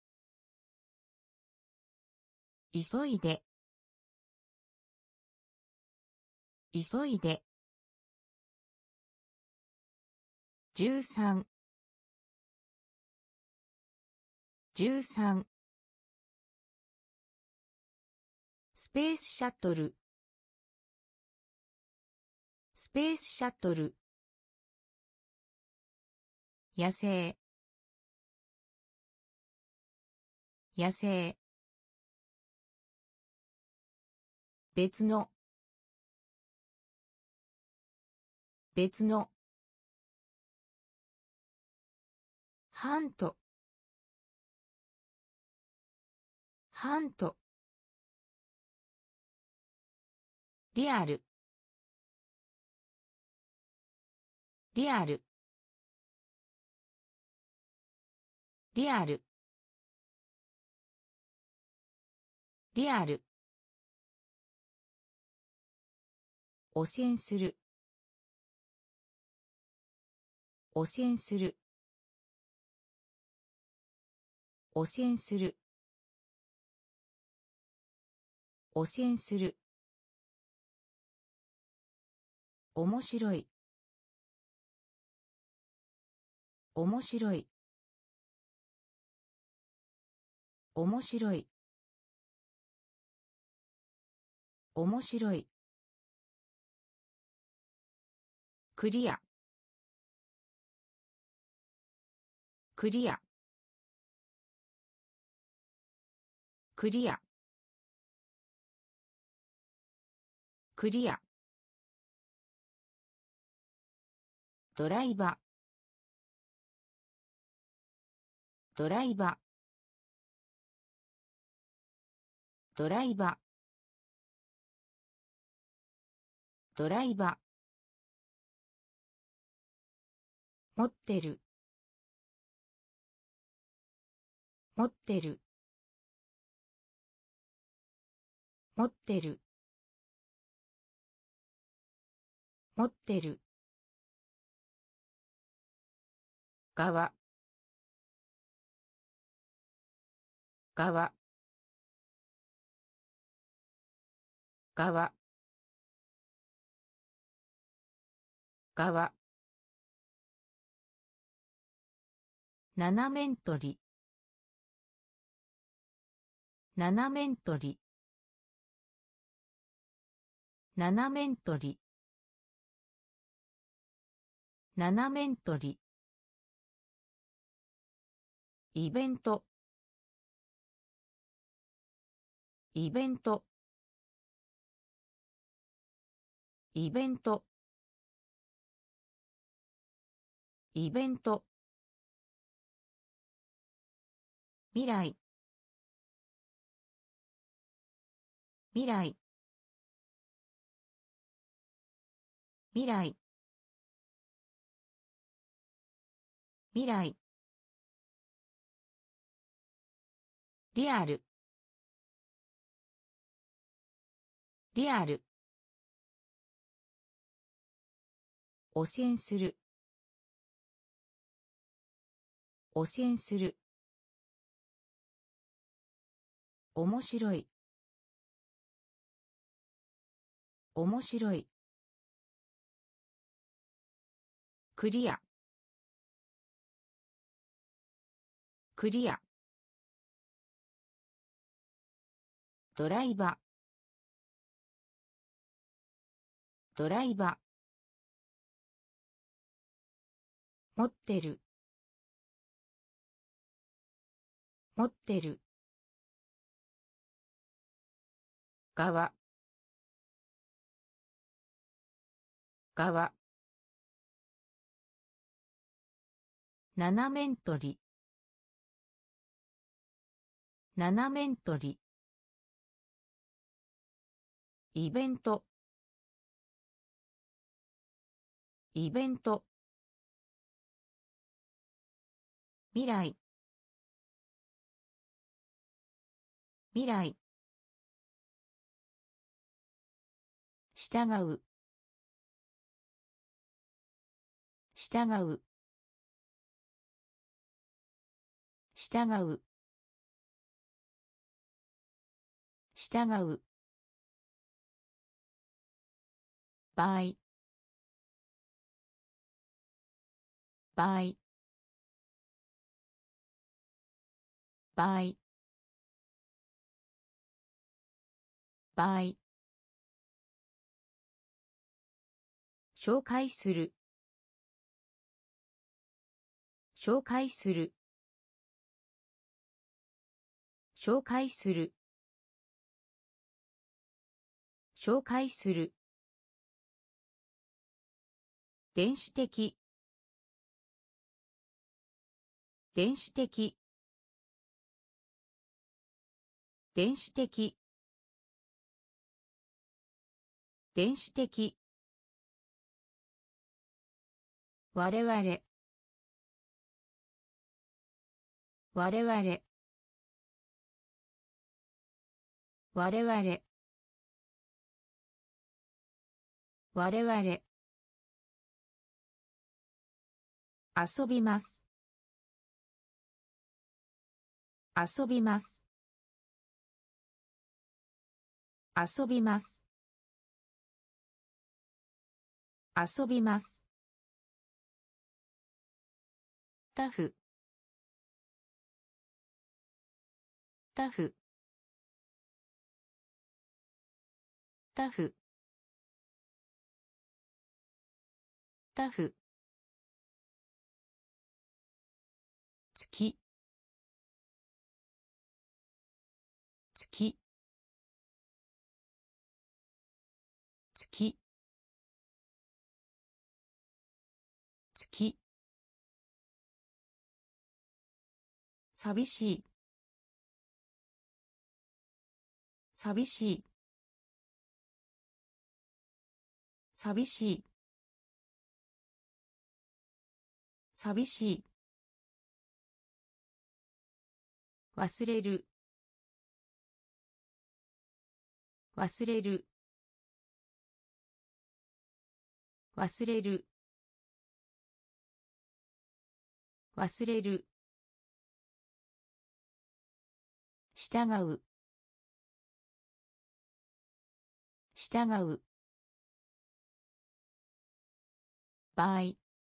急いで急いでじゅうさんじゅうさんスペースシャトルスペースシャトル野生野生別の別のハントハントリアルリアルリアルリアル汚染する汚染する汚染する汚染する面白い面白い面白い面白いクリアクリアクリアクリアドライバードライバードライバードライバー持ってる持ってる持ってる持ってる側側側側斜面取り斜面取り斜面取り斜面取りイベントイベントイベントイベント未来未来未来未来リアルリアル汚染する汚染する面白い面白い。クリア。クリア。ドライバー。ドライバー。持ってる。持ってる。側。側。斜面取り。斜面取り。イベント。イベント。未来。未来。従う。従う。従う。従う。場合。場合。場合。場合。紹介する。紹介する。紹介する。紹介する。電子的。電子的。電子的。電子的。我々。我々。我々。我々。遊びます。遊びます。遊びます。遊びます。タフ。タフ。タフ。タフ。月。月。月。月。寂しい。寂しい。寂しい。寂しい。忘れる。忘れる。忘れる。忘れる。従う。従う。場合。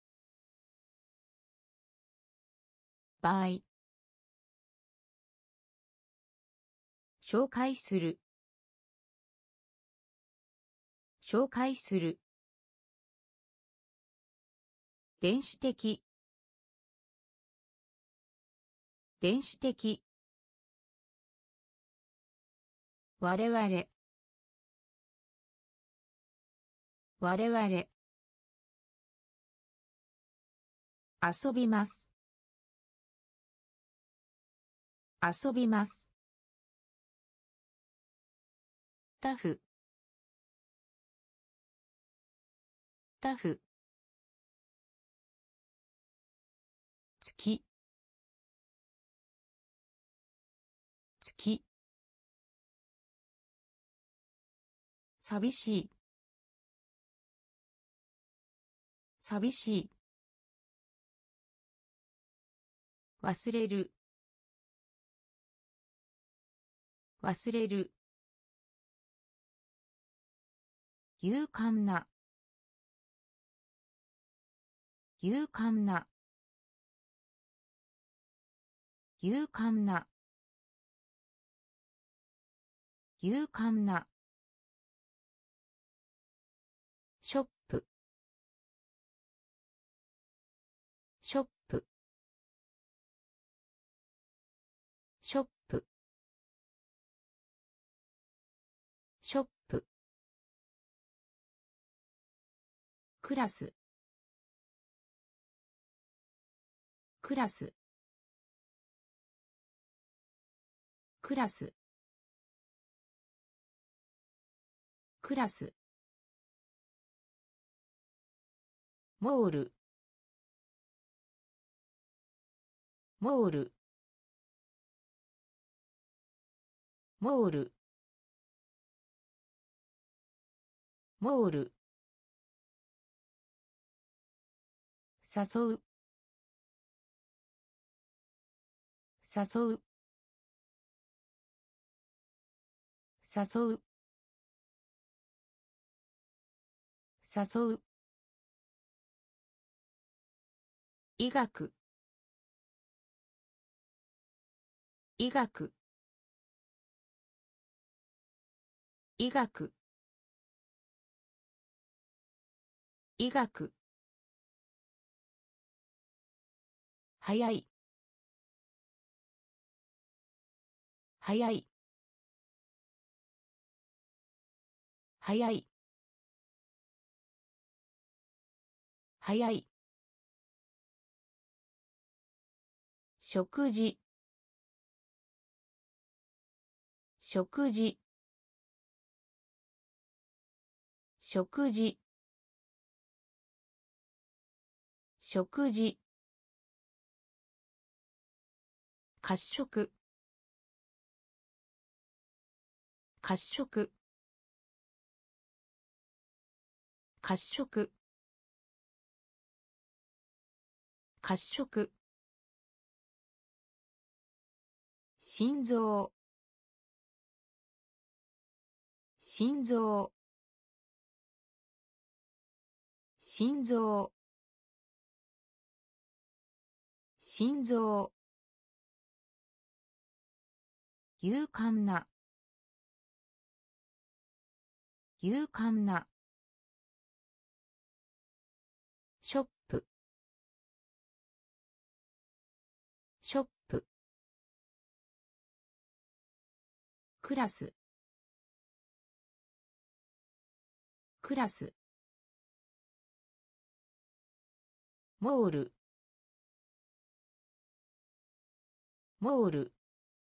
場合。紹介する。紹介する。電子的。電子的。我々。我々。遊びます。遊びます。タフ。タフ。月。月。寂しい。寂しい。忘れる。忘れる。 勇敢な勇敢な勇敢な勇敢なショップショップショップショップクラスクラスクラスクラスモールモールモールモール誘う誘う誘う誘う医学医学医学医学早い早い早い早い食事食事食事食事褐色褐色褐色褐色心臓心臓心臓心臓勇敢な勇敢なショップショップクラスクラスモールモール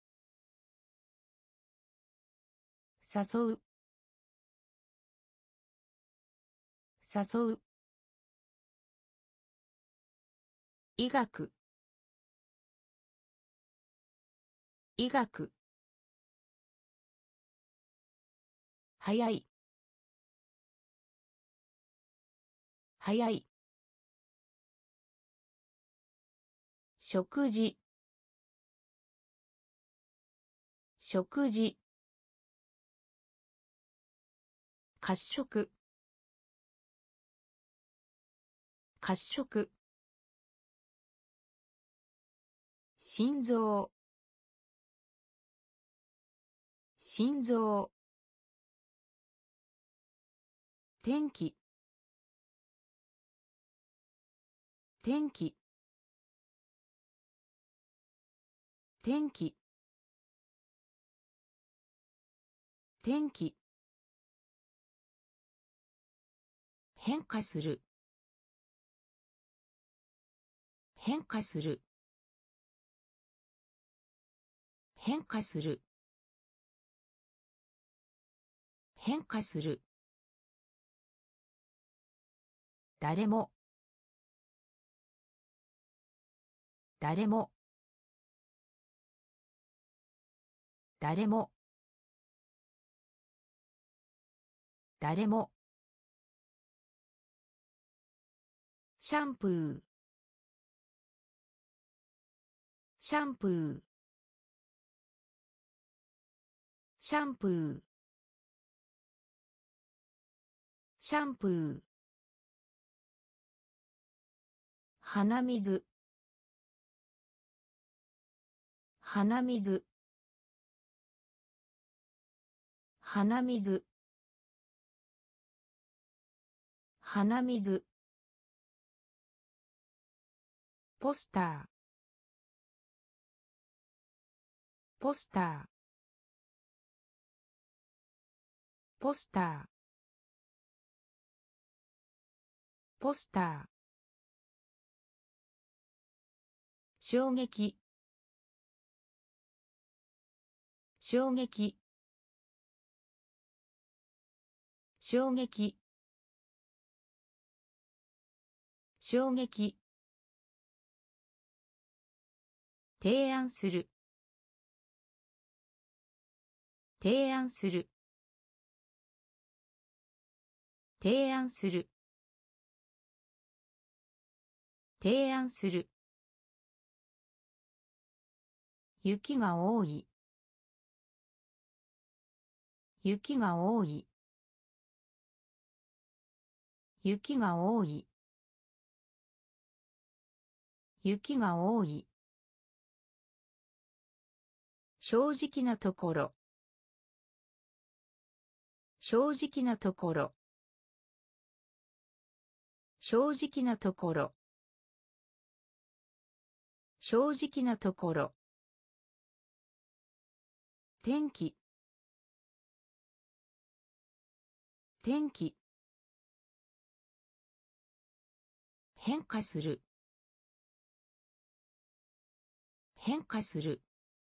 誘う誘う医学医学早い早い食事食事褐色褐色心臓心臓天気天気天気天気変化する変化する変化する変化する誰も誰も誰も誰もシャンプーシャンプーシャンプーシャンプー、鼻水、鼻水、鼻水、鼻水、ポスター、ポスター、ポスター、ポスター、衝撃、衝撃、衝撃、衝撃、提案する、提案する、提案する、提案する、雪が多い、雪が多い、雪が多い、雪が多い、正直なところ、正直なところ、正直なところ、正直なところ、天気、天気、変化する、変化する、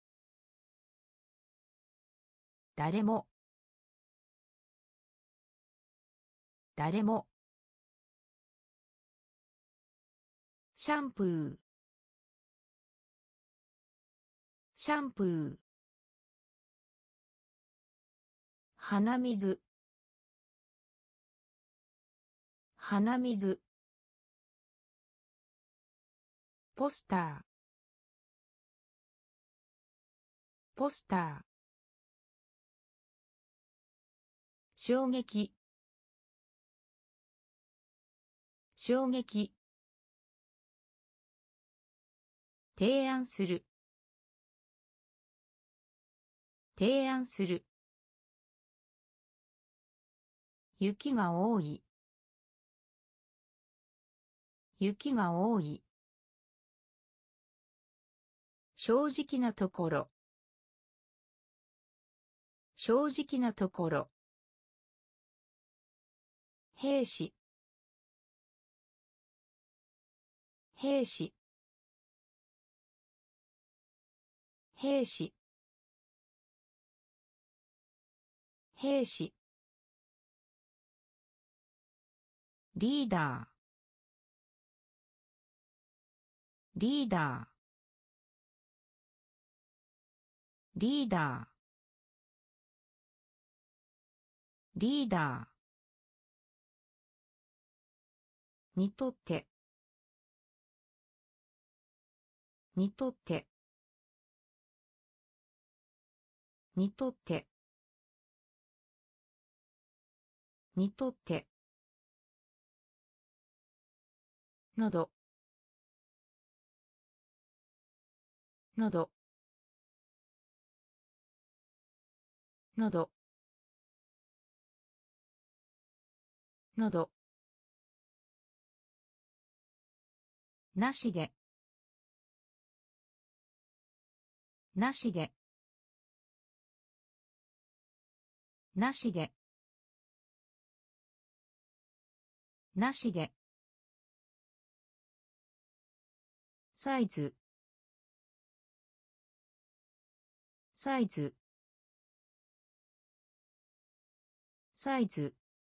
誰も、誰も、シャンプー、シャンプー、鼻水、鼻水、ポスター、ポスター、衝撃、衝撃、提案する、提案する、雪が多い、雪が多い、正直なところ、正直なところ、兵士、兵士、兵士、兵士、リーダー、リーダー、リーダー、リーダー、にとって、にとって、にとって、にとって、のど、のど、のど、のど、なしで、なしで、なしで、なしで、サイズ、サイズ、サイズ、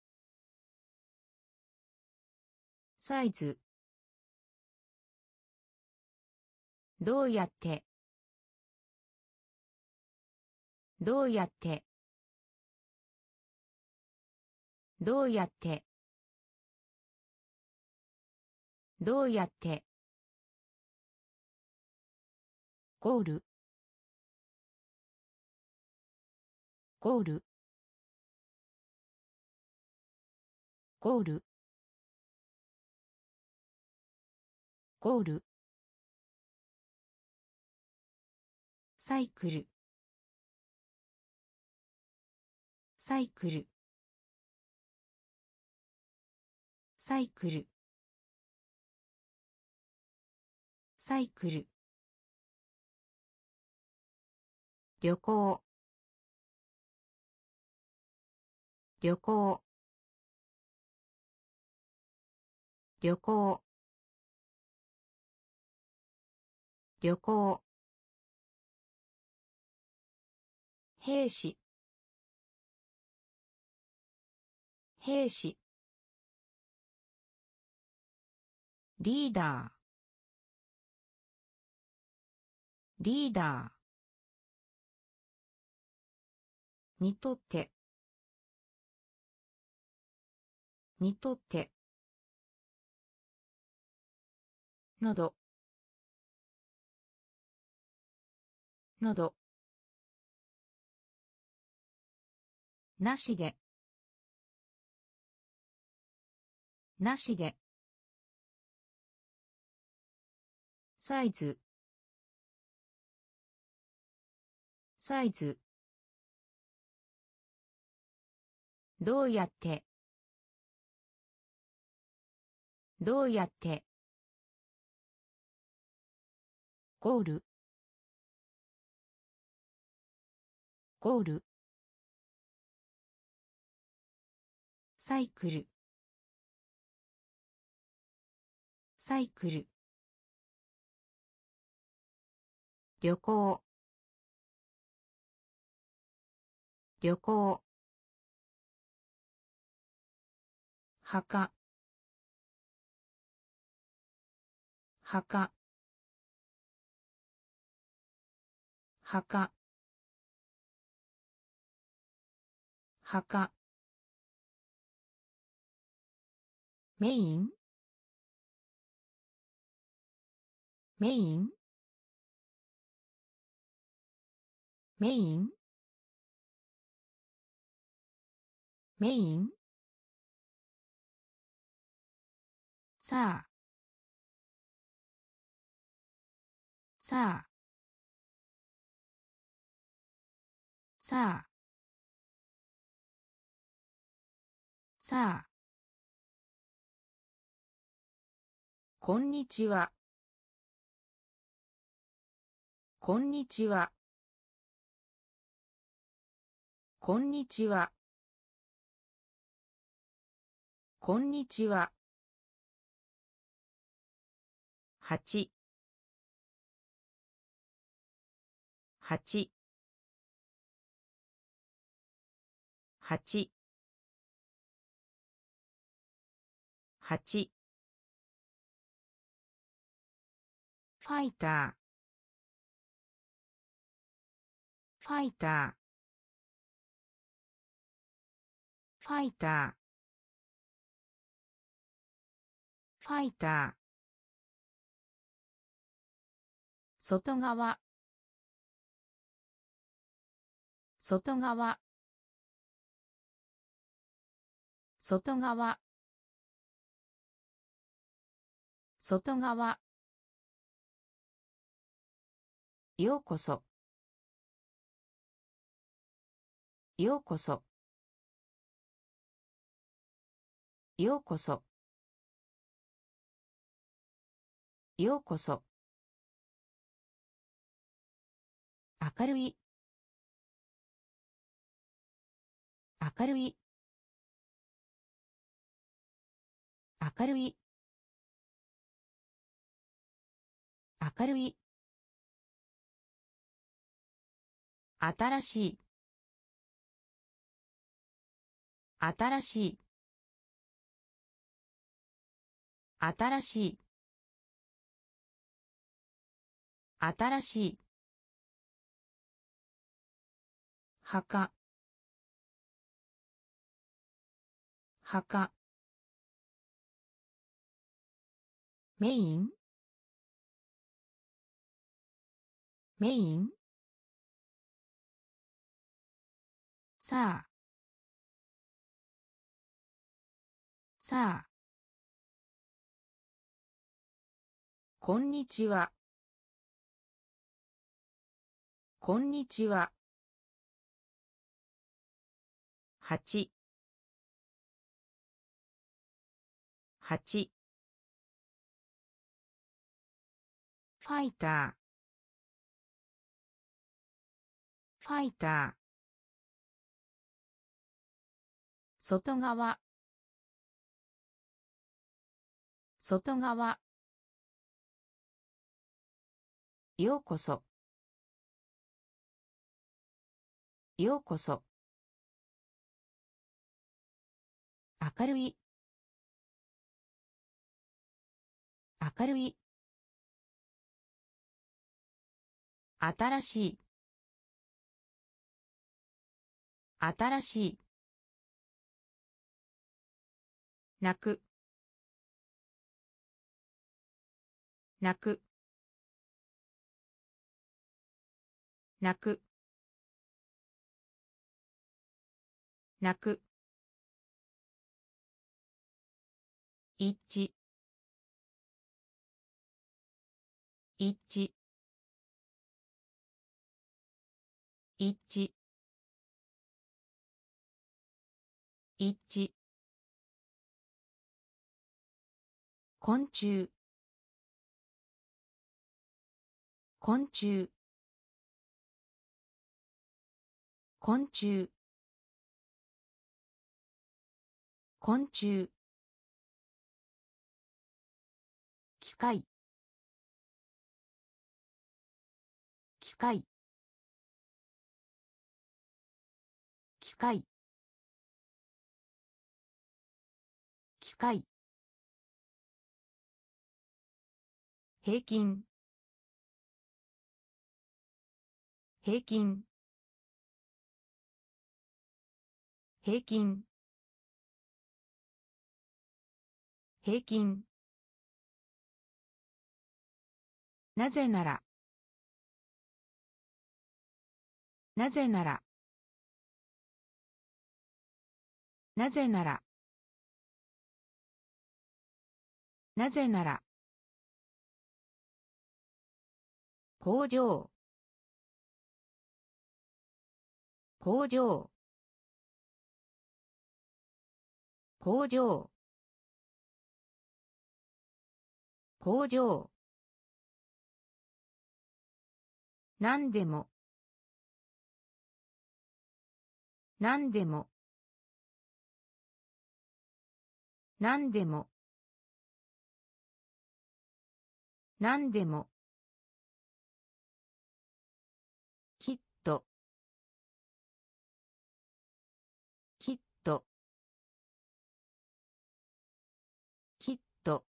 サイズ、どうやって、どうやって、どうやって、どうやって、ゴール、ゴール、 ゴールゴールサイクルサイクルサイクルサイクル旅行旅行旅行旅行兵士兵士リーダーリーダーにとってにとってのどのどなしでなしでサイズサイズどうやってどうやってゴールゴールサイクルサイクル旅行旅行墓墓墓墓メインメインメインメインさあさあさあさあこんにちはこんにちはこんにちはこんにちは八八八八ファイターファイターファイターファイター外側外側外側外側ようこそようこそようこそようこそ明るい明るい明るい明るい新しい新しい新しい新しい墓墓メインメインさあさあ、こんにちは。こんにちは。八、八。ファイター、ファイター。外側、外側。ようこそ、ようこそ。明るい、明るい。新しい、新しい。泣く、泣く、泣く、泣く。一致、一致、一致、一致。昆虫、昆虫、昆虫、昆虫。機械、機械、機械、機械。平均、平均、平均、平均。なぜなら、なぜなら、なぜなら、なぜなら。工場、工場、工場、工場。何でも、何でも、何でも、何でも。きっと、きっと、きっと、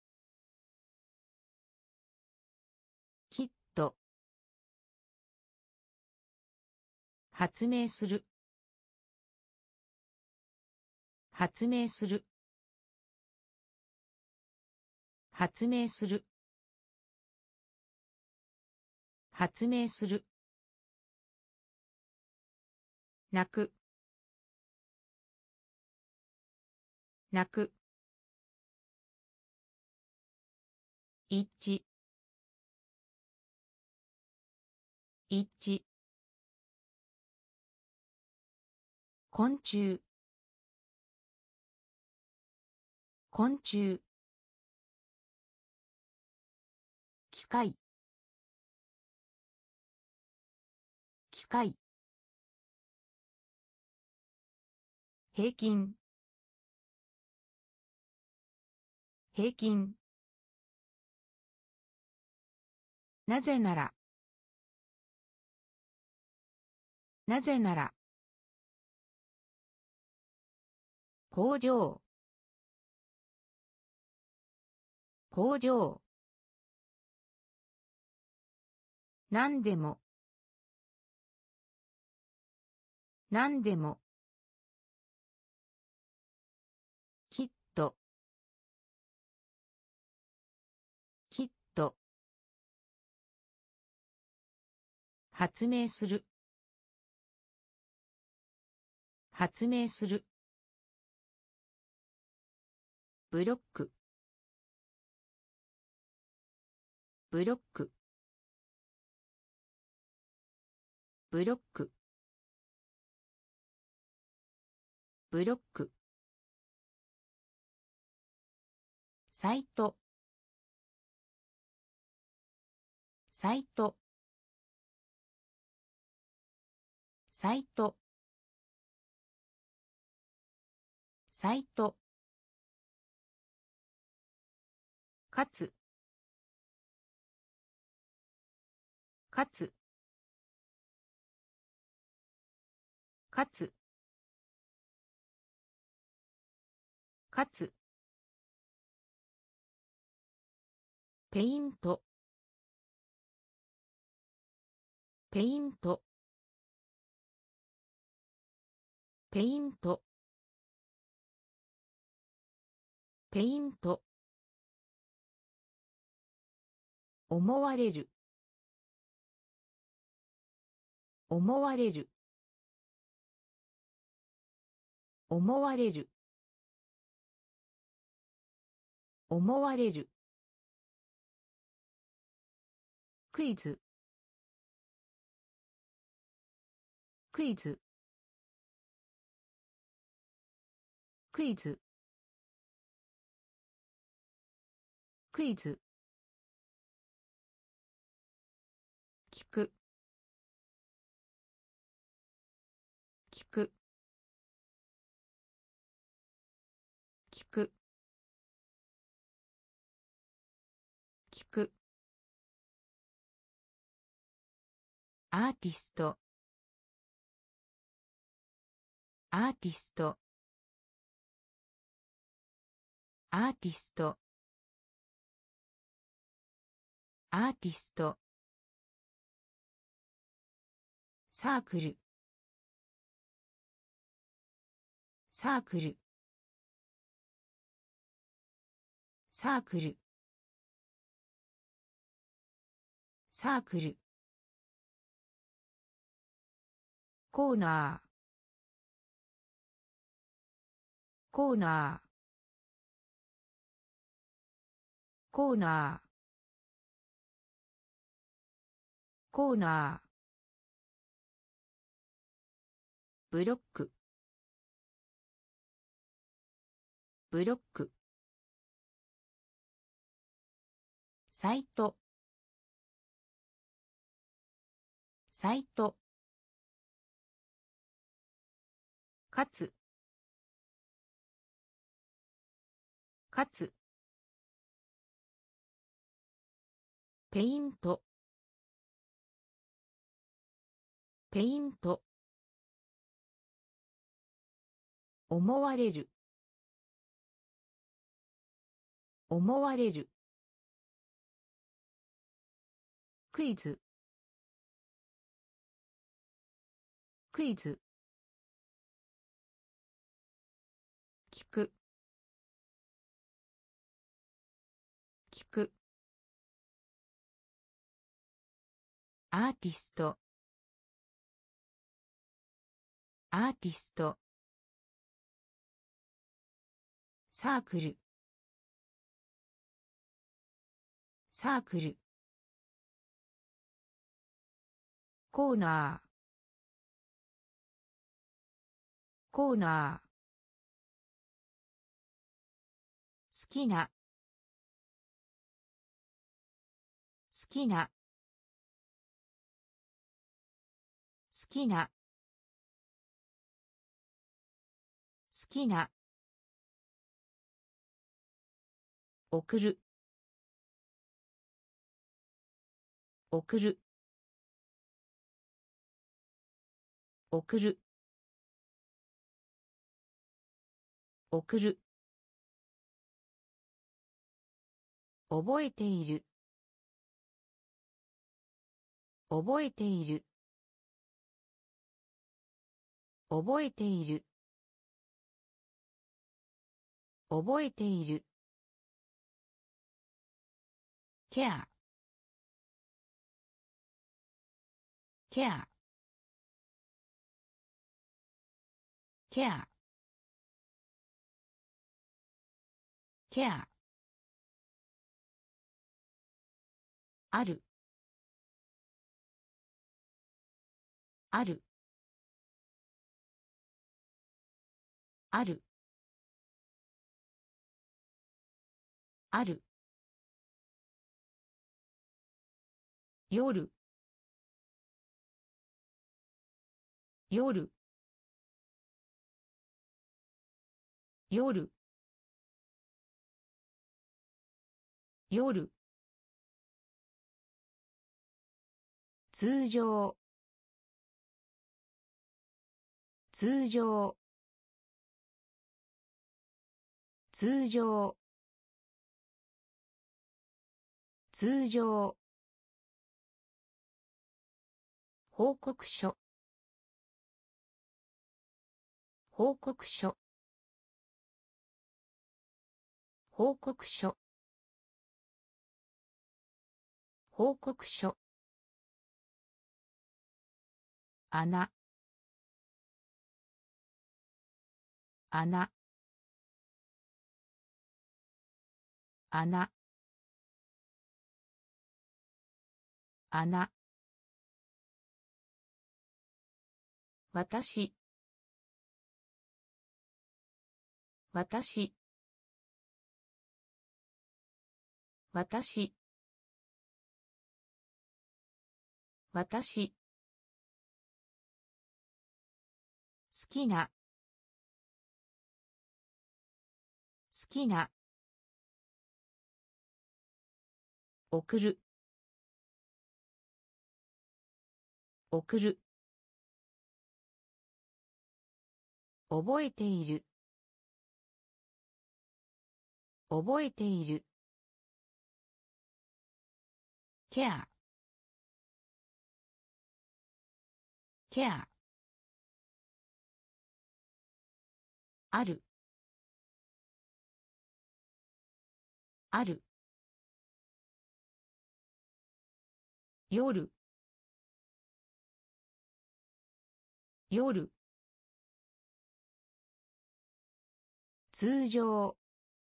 きっと。発明する、発明する、発明する、発明する。泣く、泣く。一致、一致。昆虫、昆虫。機械、機械。平均、平均。なぜなら、なぜなら。工場、工場。何でも、何でも。きっと、きっと。発明する、発明する。 ブロックブロックブロックブロックサイトサイトサイトサイトかつかつかつかつペイントペイントペイントペイント思われる思われる思われる思われるクイズクイズクイズクイズ聞く聞く聞く聞くアーティストアーティストアーティストアーティストサークルサークルサークルサークルコーナーコーナーコーナーコーナーブロックブロックサイトサイトかつかつペイントペイント思われる思われるクイズクイズ聞く聞くアーティストアーティストサークルサークルコーナーコーナー好きな好きな好きな好きな送る送る送る送る覚えている覚えている覚えている覚えているケアケアケアケア、ある、ある、ある、ある、夜、夜、夜、夜、通常、通常、通常、通常、報告書、報告書、報告書、報告書、穴、穴、穴、穴、私、私、私、私、好きな、好きな、送る、送る、覚えている、覚えている、ケア、ケア、ある、ある、夜、夜、通常、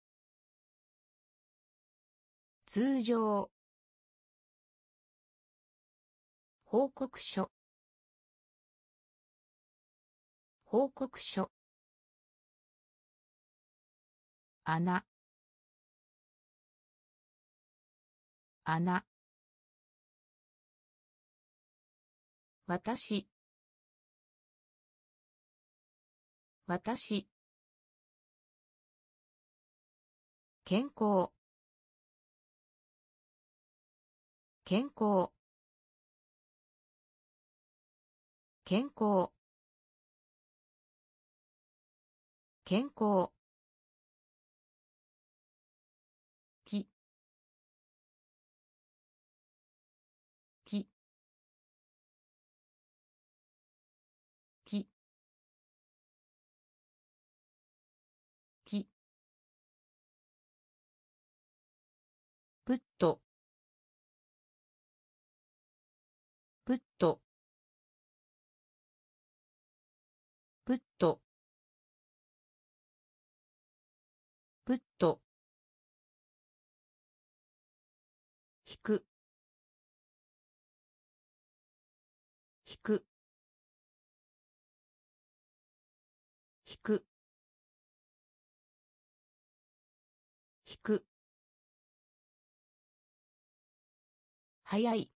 通常、報告書、報告書、穴、穴、私、私、健康、健康、健康、健康、き、き、き、き、プット、プット、プット、プット、引く、引く、引く、引く、早い、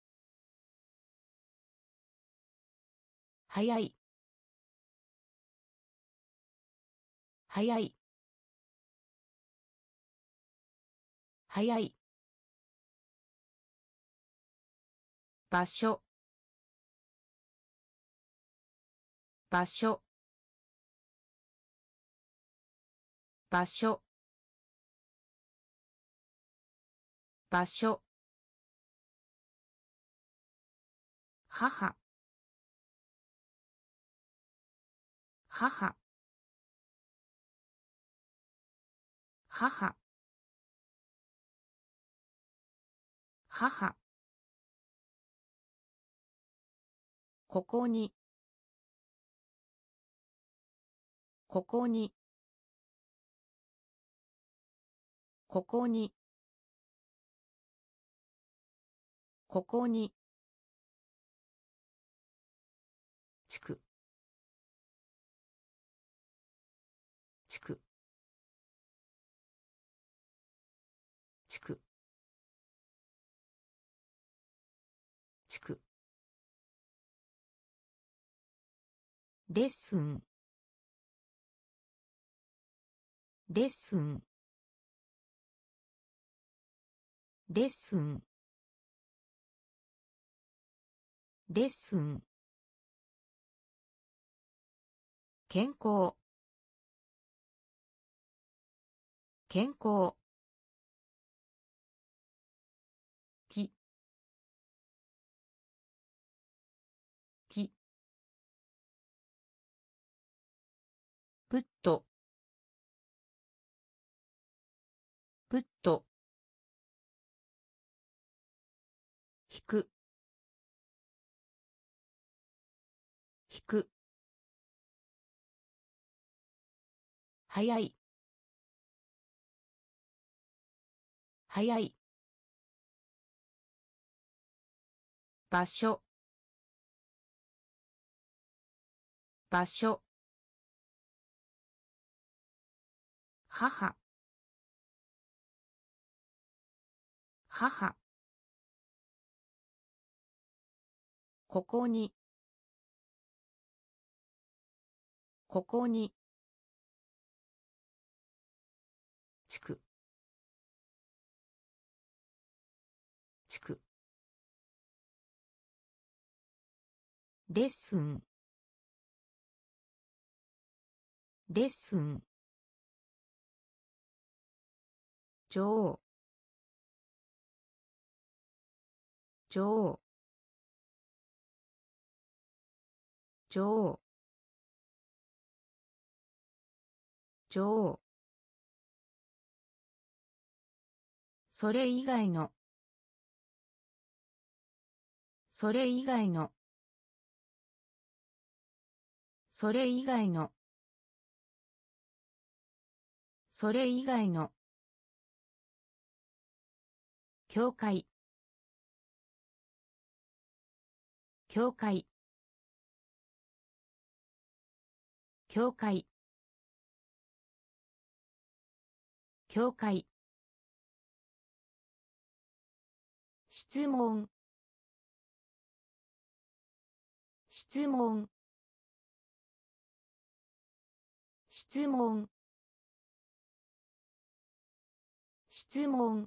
早い、早い、早い、場所、場所、場所、場所、母、母、母、母、ここに、ここに、 ここにここに地区地区地区地区レッスンレッスンレッスンレッスン健康健康ききプットプット引く引く早い早い場所場所母母ここにここに地区地区レッスンレッスン女王女王女王女王それ以外のそれ以外のそれ以外のそれ以外の教会教会教会教会質問質問質問質問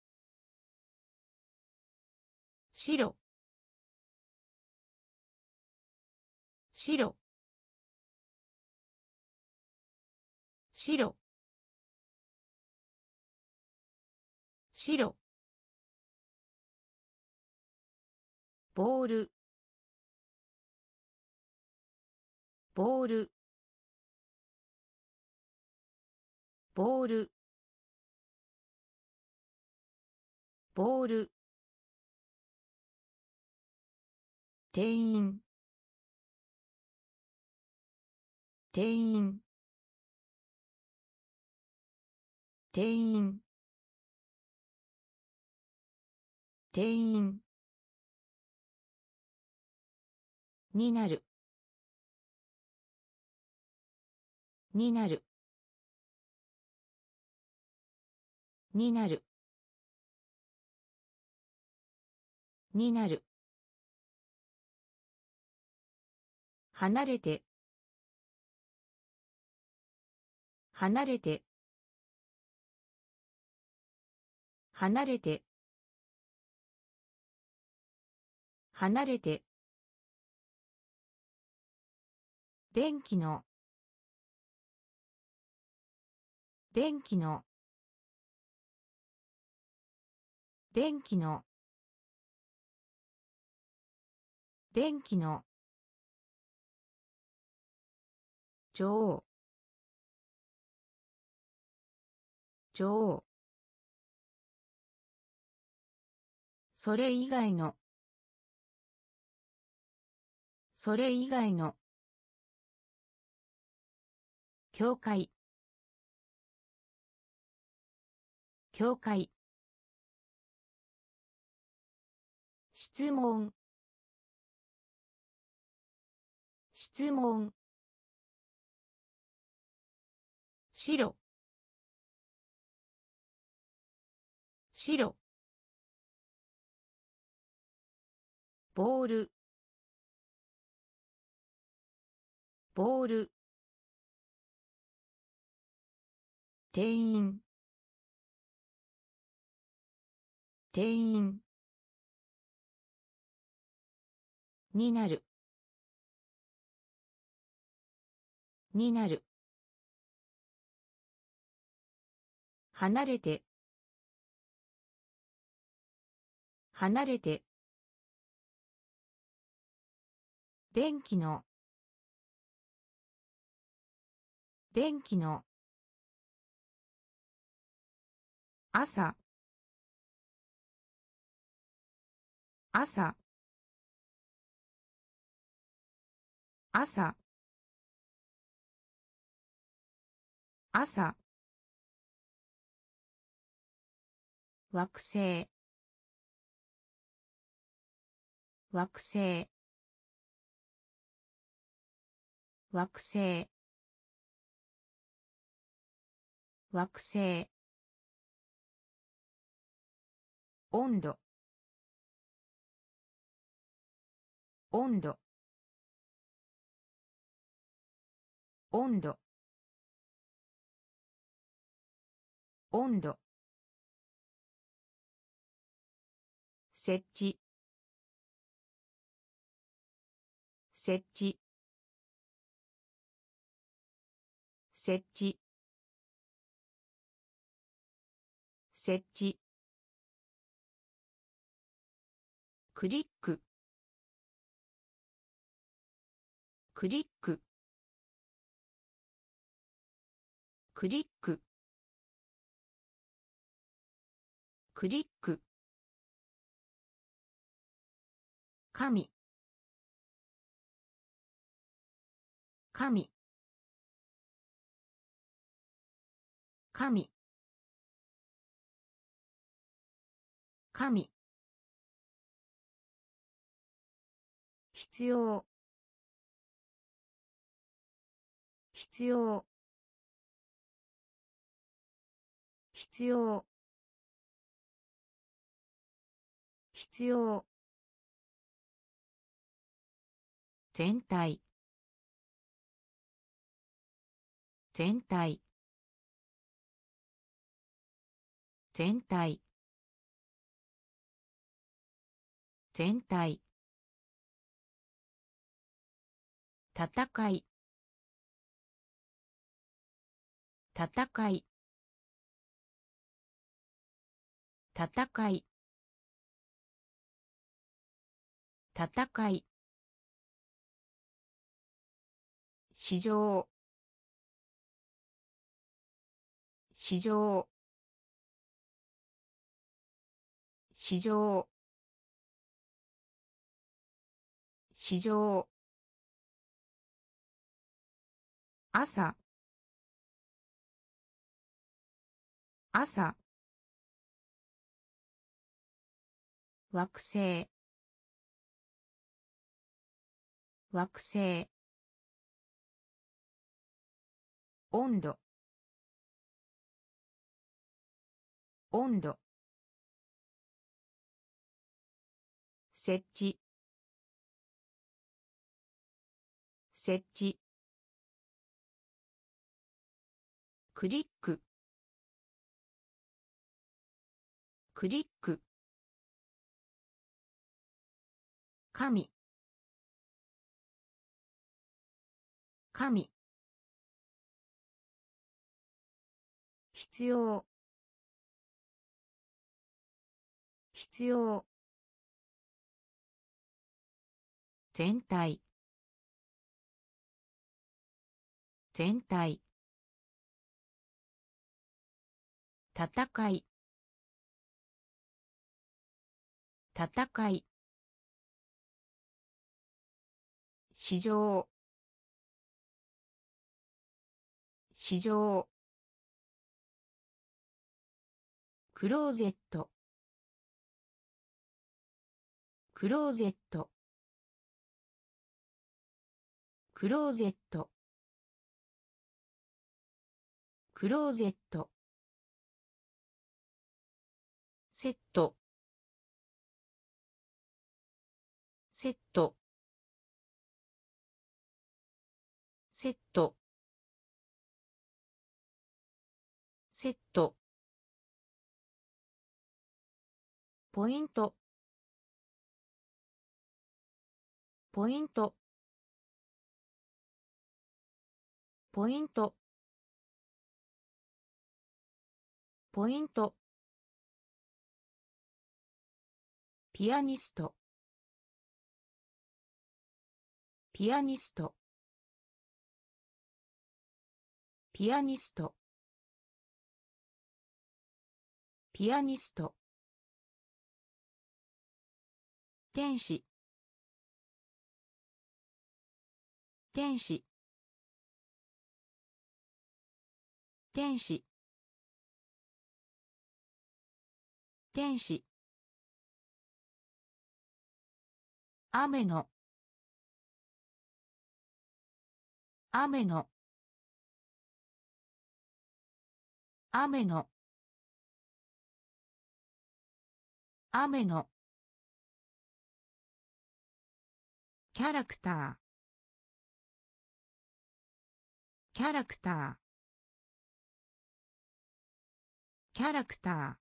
白白白白ボールボールボールボール店員店員店員店員になるになるになるになる離れて離れて離れて離れて電気の電気の電気の電気の女王女王それ以外のそれ以外の教会境界質問質問白白ボールボール店員店員になるになる離れて離れて電気の電気の朝朝朝朝惑星惑星惑星惑星温度温度温度温度設置設置設置設置クリッククリッククリッククリック神神神神必要必要必要必要全体全体全体全体戦い戦い戦い戦い市場市場市場市場朝朝惑星惑星温度温度設置設置クリッククリック神神必要必要全体全体戦い戦い市場市場クローゼットクローゼットクローゼットクローゼットセットセットセットセットポイントポイントポイントポイントピアニストピアニストピアニストピアニスト天使天使天使天使雨の雨の雨の雨のキャラクターキャラクターキャラクター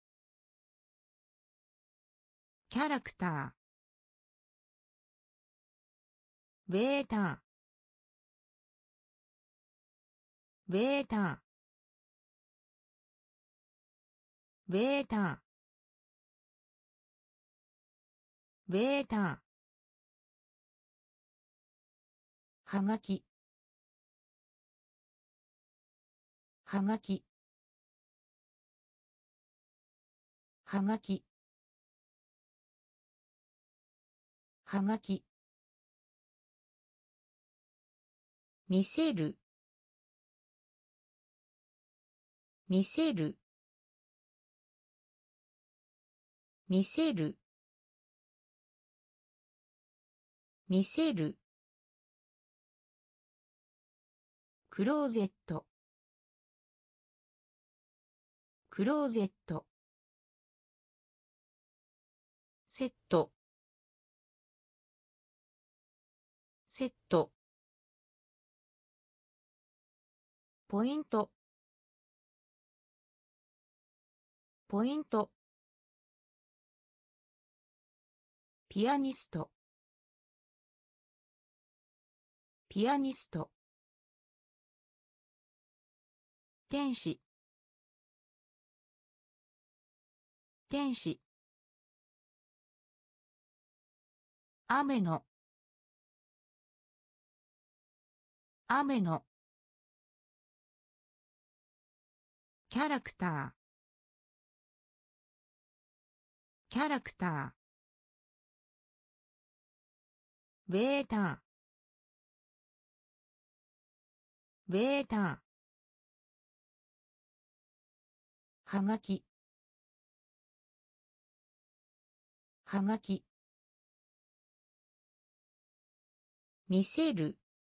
キャラクターベータベータベータベータはがきはがきはがきはがき見せる見せる見せる見せるクローゼットクローゼットセットセットポイントポイントピアニストピアニスト天使天使雨の雨のキャラクターキャラクターベータベータはがきはがき見せる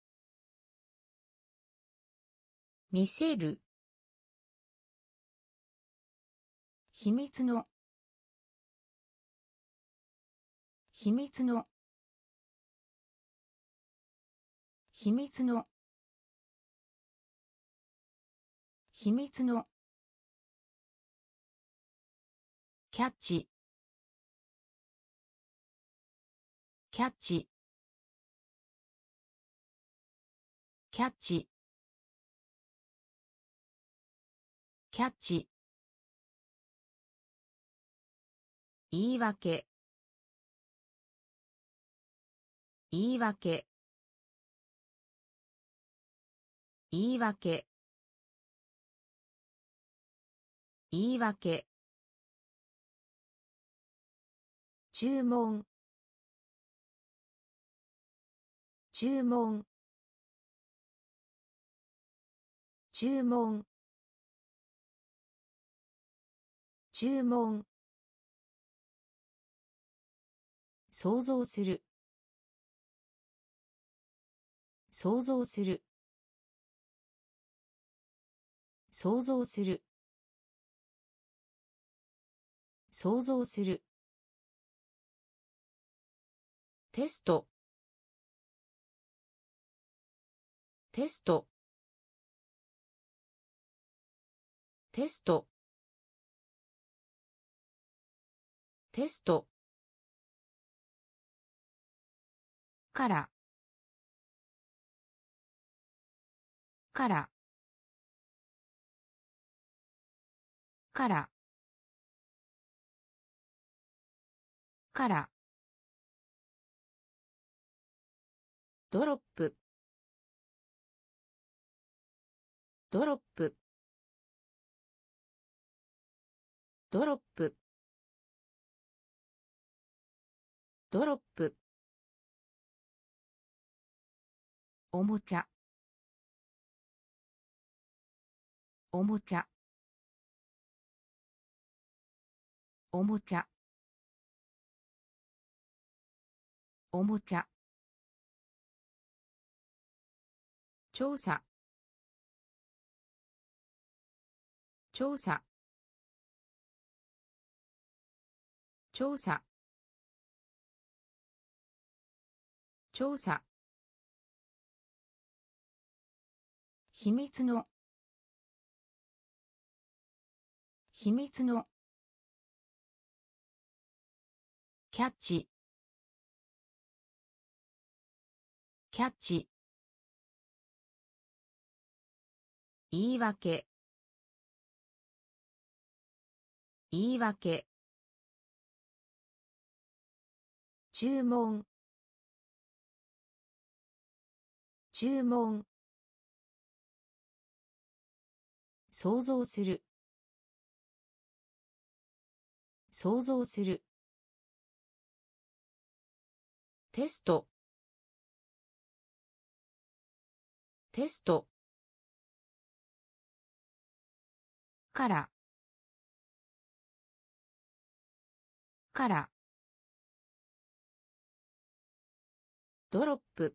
見せる秘密の秘密の秘密の秘密のキャッチキャッチキャッチキャッチ言い訳言い訳言い訳言い訳注文注文注文注文、 想像する、想像する、想像する、想像する、 テスト、テスト、テスト、テスト、から、から、から、から、ドロップ、ドロップ、ドロップ、ドロップ、おもちゃ、おもちゃ、おもちゃ、おもちゃ、調査、調査、調査、調査、秘密の、秘密の、キャッチ、キャッチ、言い訳、言い訳、注文、注文、 想像する、想像する、 テスト、テスト、から、から、ドロップ、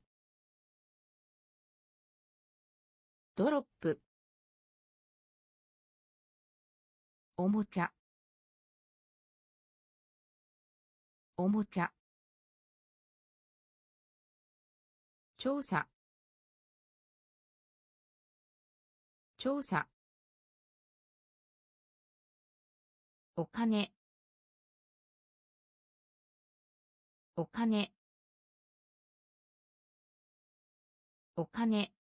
ドロップ、おもちゃ、おもちゃ、調査、調査、お金、お金、お金、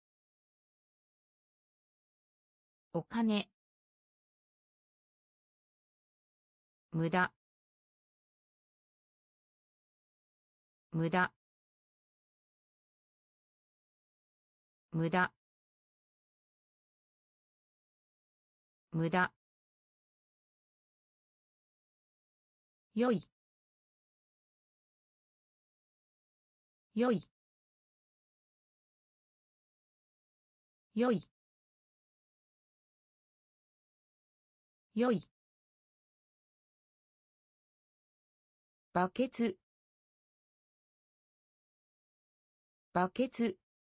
お金、無駄、無駄、無駄、無駄、よい、よい、よい、よい、バケツ、バケツ、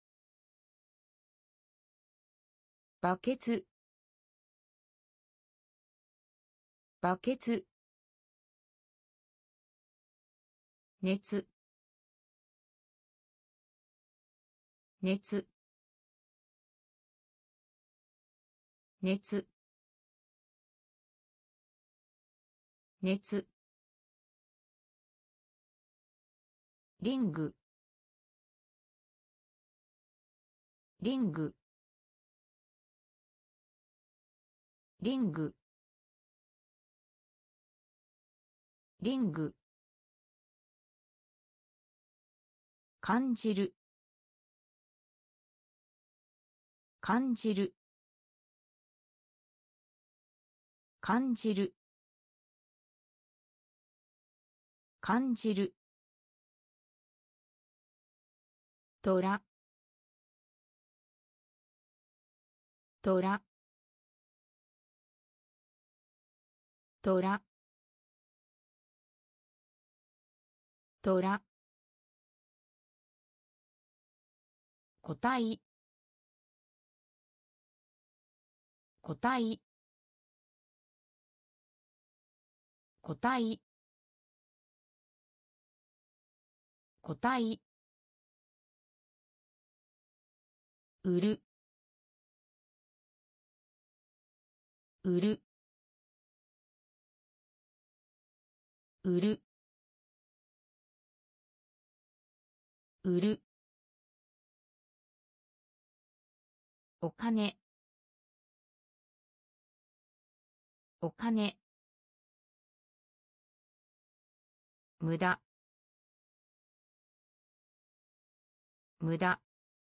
バケツ、バケツ、熱、熱、熱、熱、リング、リング、リング、リング、感じる、感じる、感じる、感じる、トラ、トラ、 トラトラ個体個体個体個体売る売る売る売るお金お金無駄無駄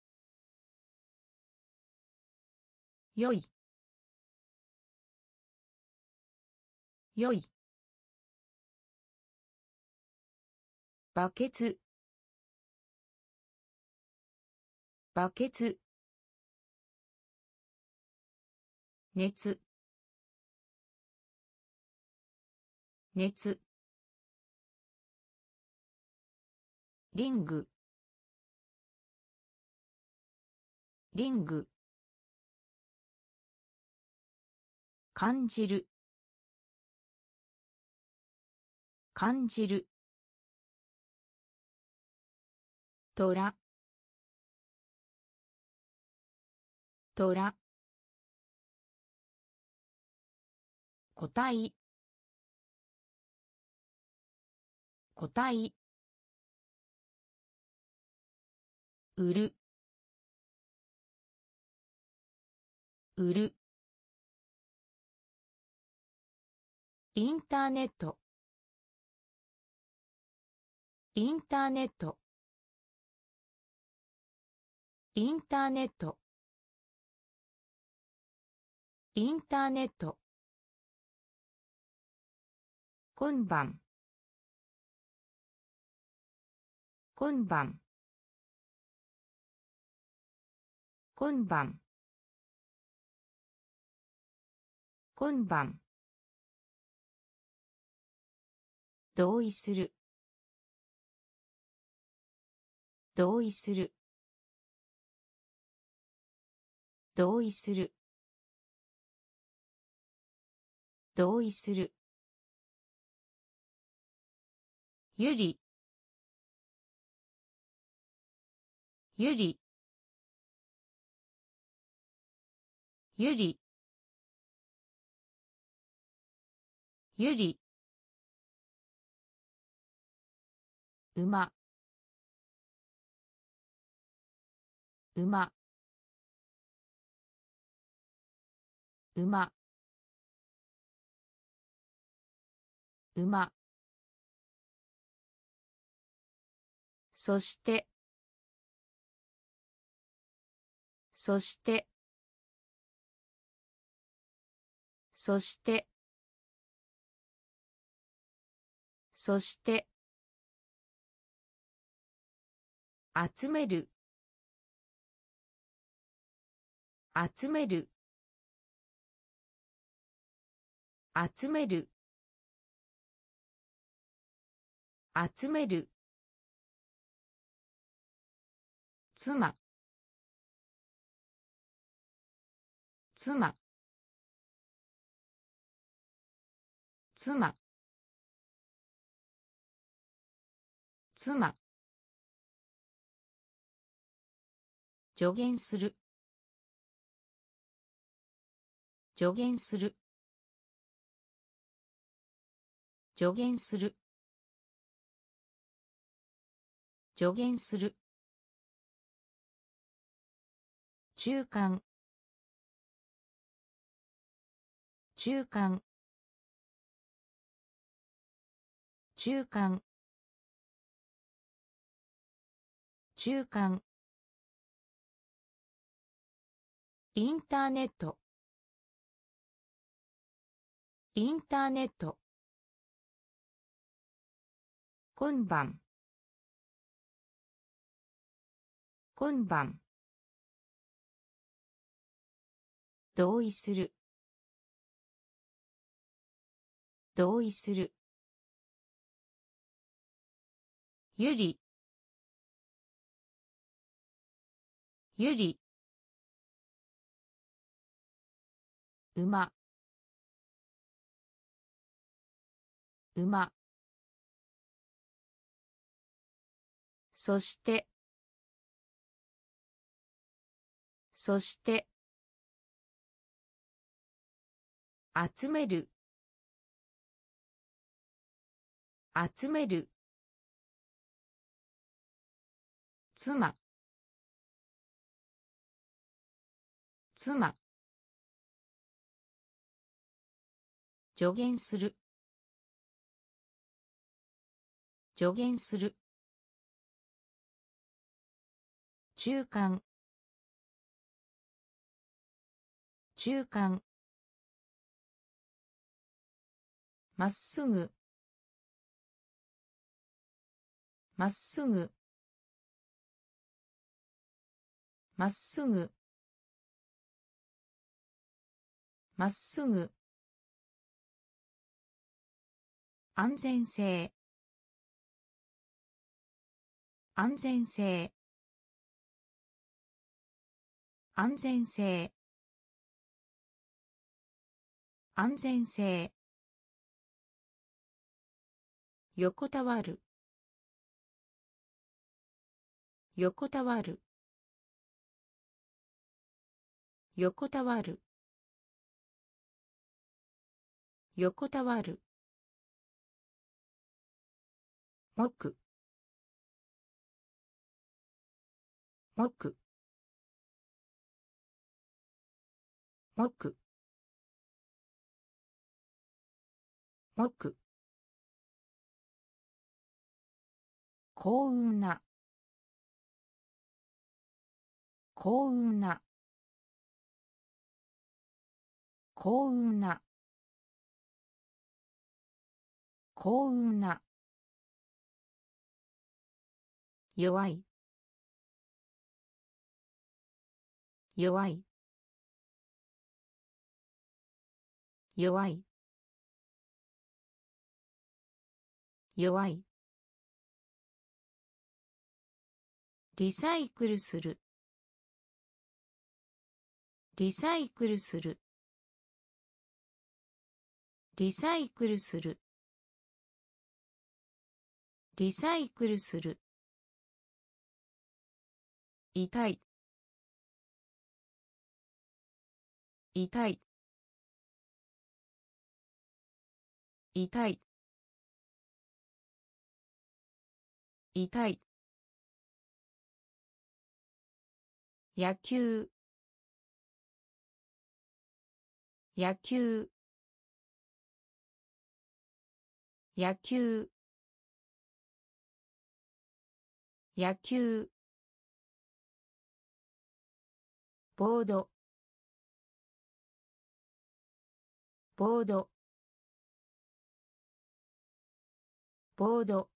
よいよいバケツバケツ熱熱リングリング感じる感じるトラトラ個体個体売る売るインターネットインターネットインターネットインターネット今晩今晩今晩今晩同意する同意する同意する同意するゆりゆりゆりゆり馬馬馬馬そしてそしてそしてそして集める集める集める集める妻妻妻妻助言する助言する助言する助言する中間中間中間中間インターネットインターネット今晩今晩同意する同意する。ゆりゆり馬馬そしてそして集める集める妻妻助言する助言する中間中間まっすぐまっすぐまっすぐまっすぐ安全性安全性安全性安全性横たわる横たわる横たわる横たわるもくもくもくもく幸運な幸運な幸運な幸運な弱い弱い弱い弱いリサイクルするリサイクルするリサイクルするリサイクルする痛い痛い痛い痛い野球野球野球野球ボードボードボード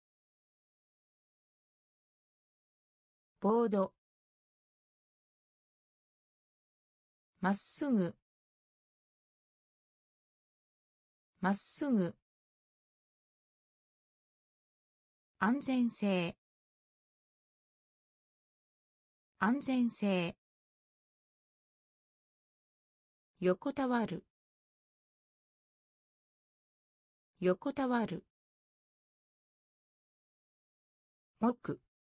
ボードまっすぐまっすぐ安全性安全性横たわる横たわるもく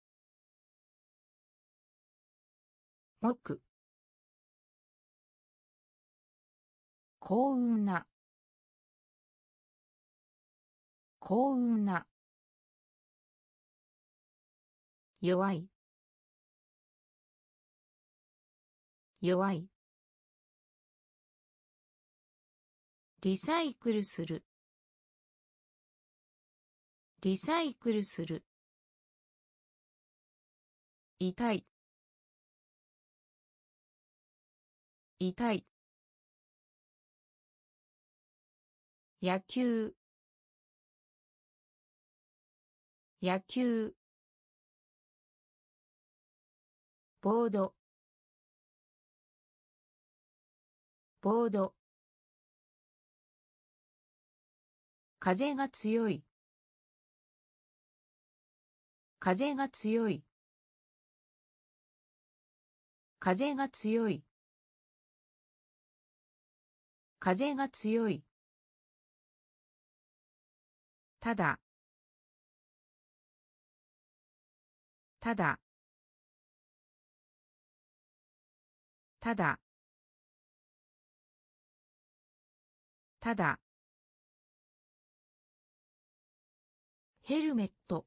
もく幸運な幸運な弱い弱いリサイクルするリサイクルする痛い痛い野球野球ボードボード風が強い。風が強い。風が強い。風が強い。ただ。ただ。ただ。ただ。ヘルメット。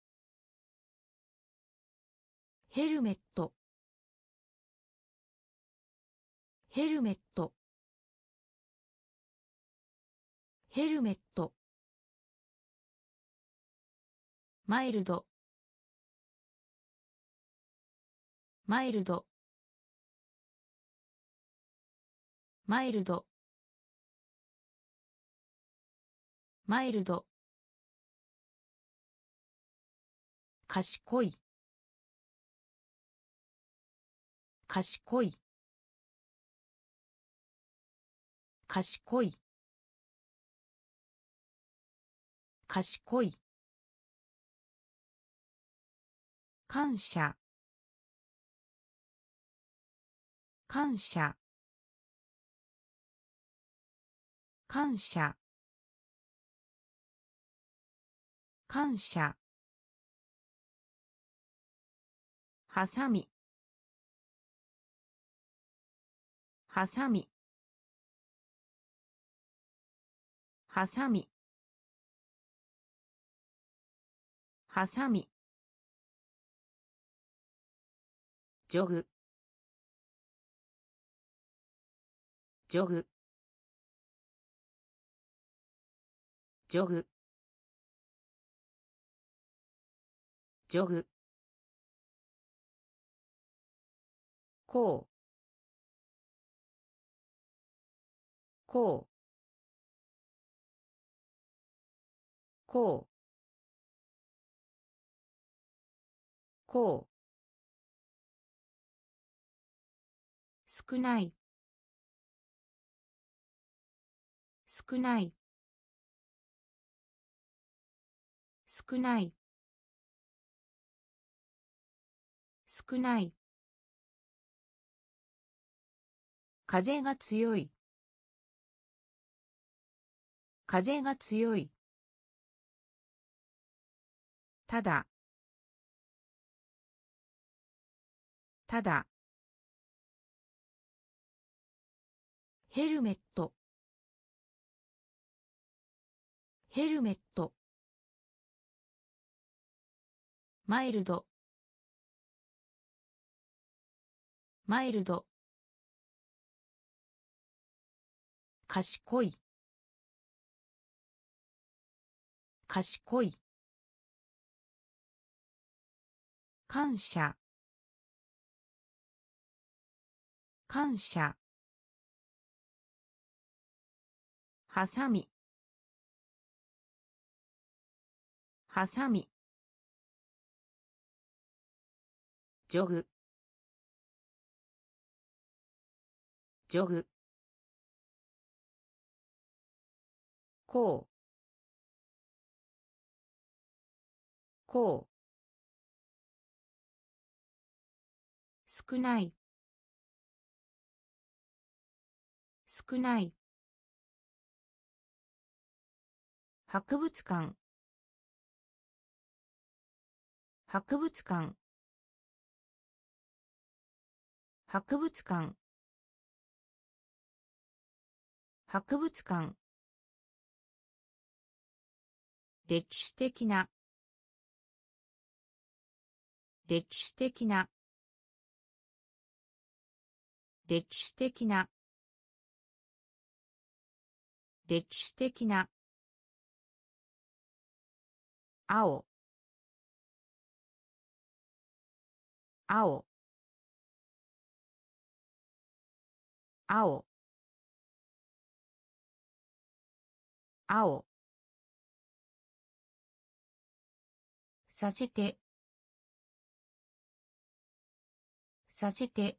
ヘルメット。ヘルメット。ヘルメット。マイルド。マイルド。マイルド。マイルド。賢い。賢い。賢い。賢い。感謝。感謝。感謝。感謝。はさみ。はさみ。はさみ。はさみ。ジョグ。ジョグ。ジョグ。ジョグ。こう。こう。こう。こう。少ない。少ない。少ない。少ない。風が強い。風が強い。ただ。ただ。ヘルメット。ヘルメット。マイルド。マイルド。賢い。賢い。感謝。感謝。はさみ。はさみ。ジョグ。ジョグ。こう。こう。少ない。少ない。博物館。博物館。博物館。博物館。歴史的な。歴史的な。歴史的な。歴史的な。青。青。青。青。させて。させて。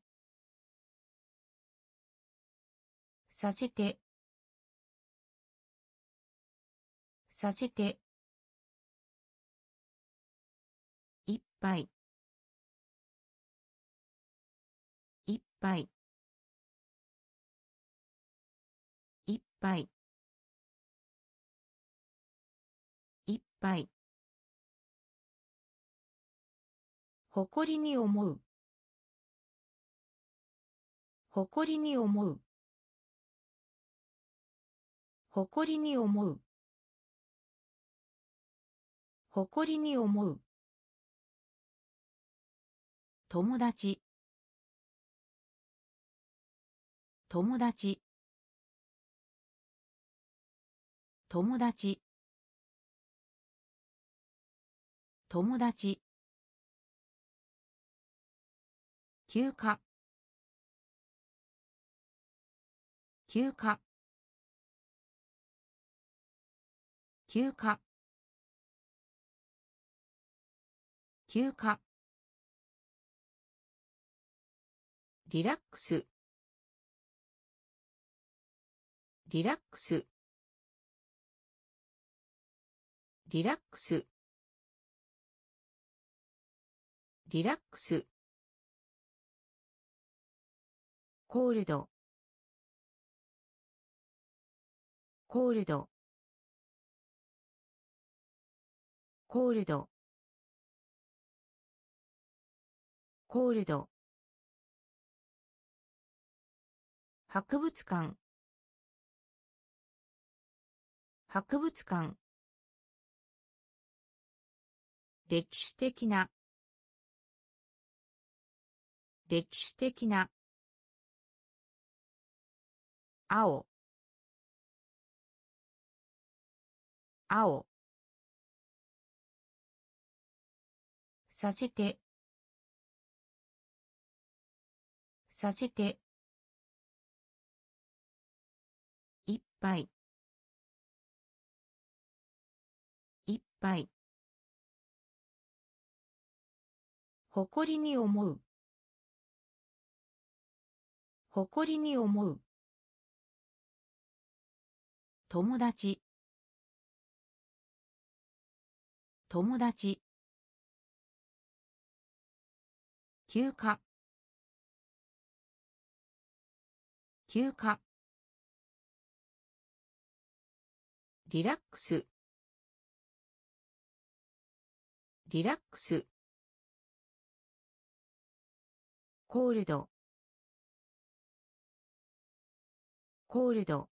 させて。 させて、いっぱい、いっぱい、いっぱい、いっぱい、誇りに思う、誇りに思う、誇りに思う、誇りに思う、友達、友達、友達、友達、休暇、休暇、休暇、休暇、リラックス、リラックス、リラックス、リラックス、コールド、コールド、コールド、コールド、博物館、博物館、歴史的な、歴史的な、青、青、させて、させて、いっぱい、いっぱい、誇りに思う、誇りに思う、友達、友達、休暇、休暇、リラックス、リラックス、コールド、コールド、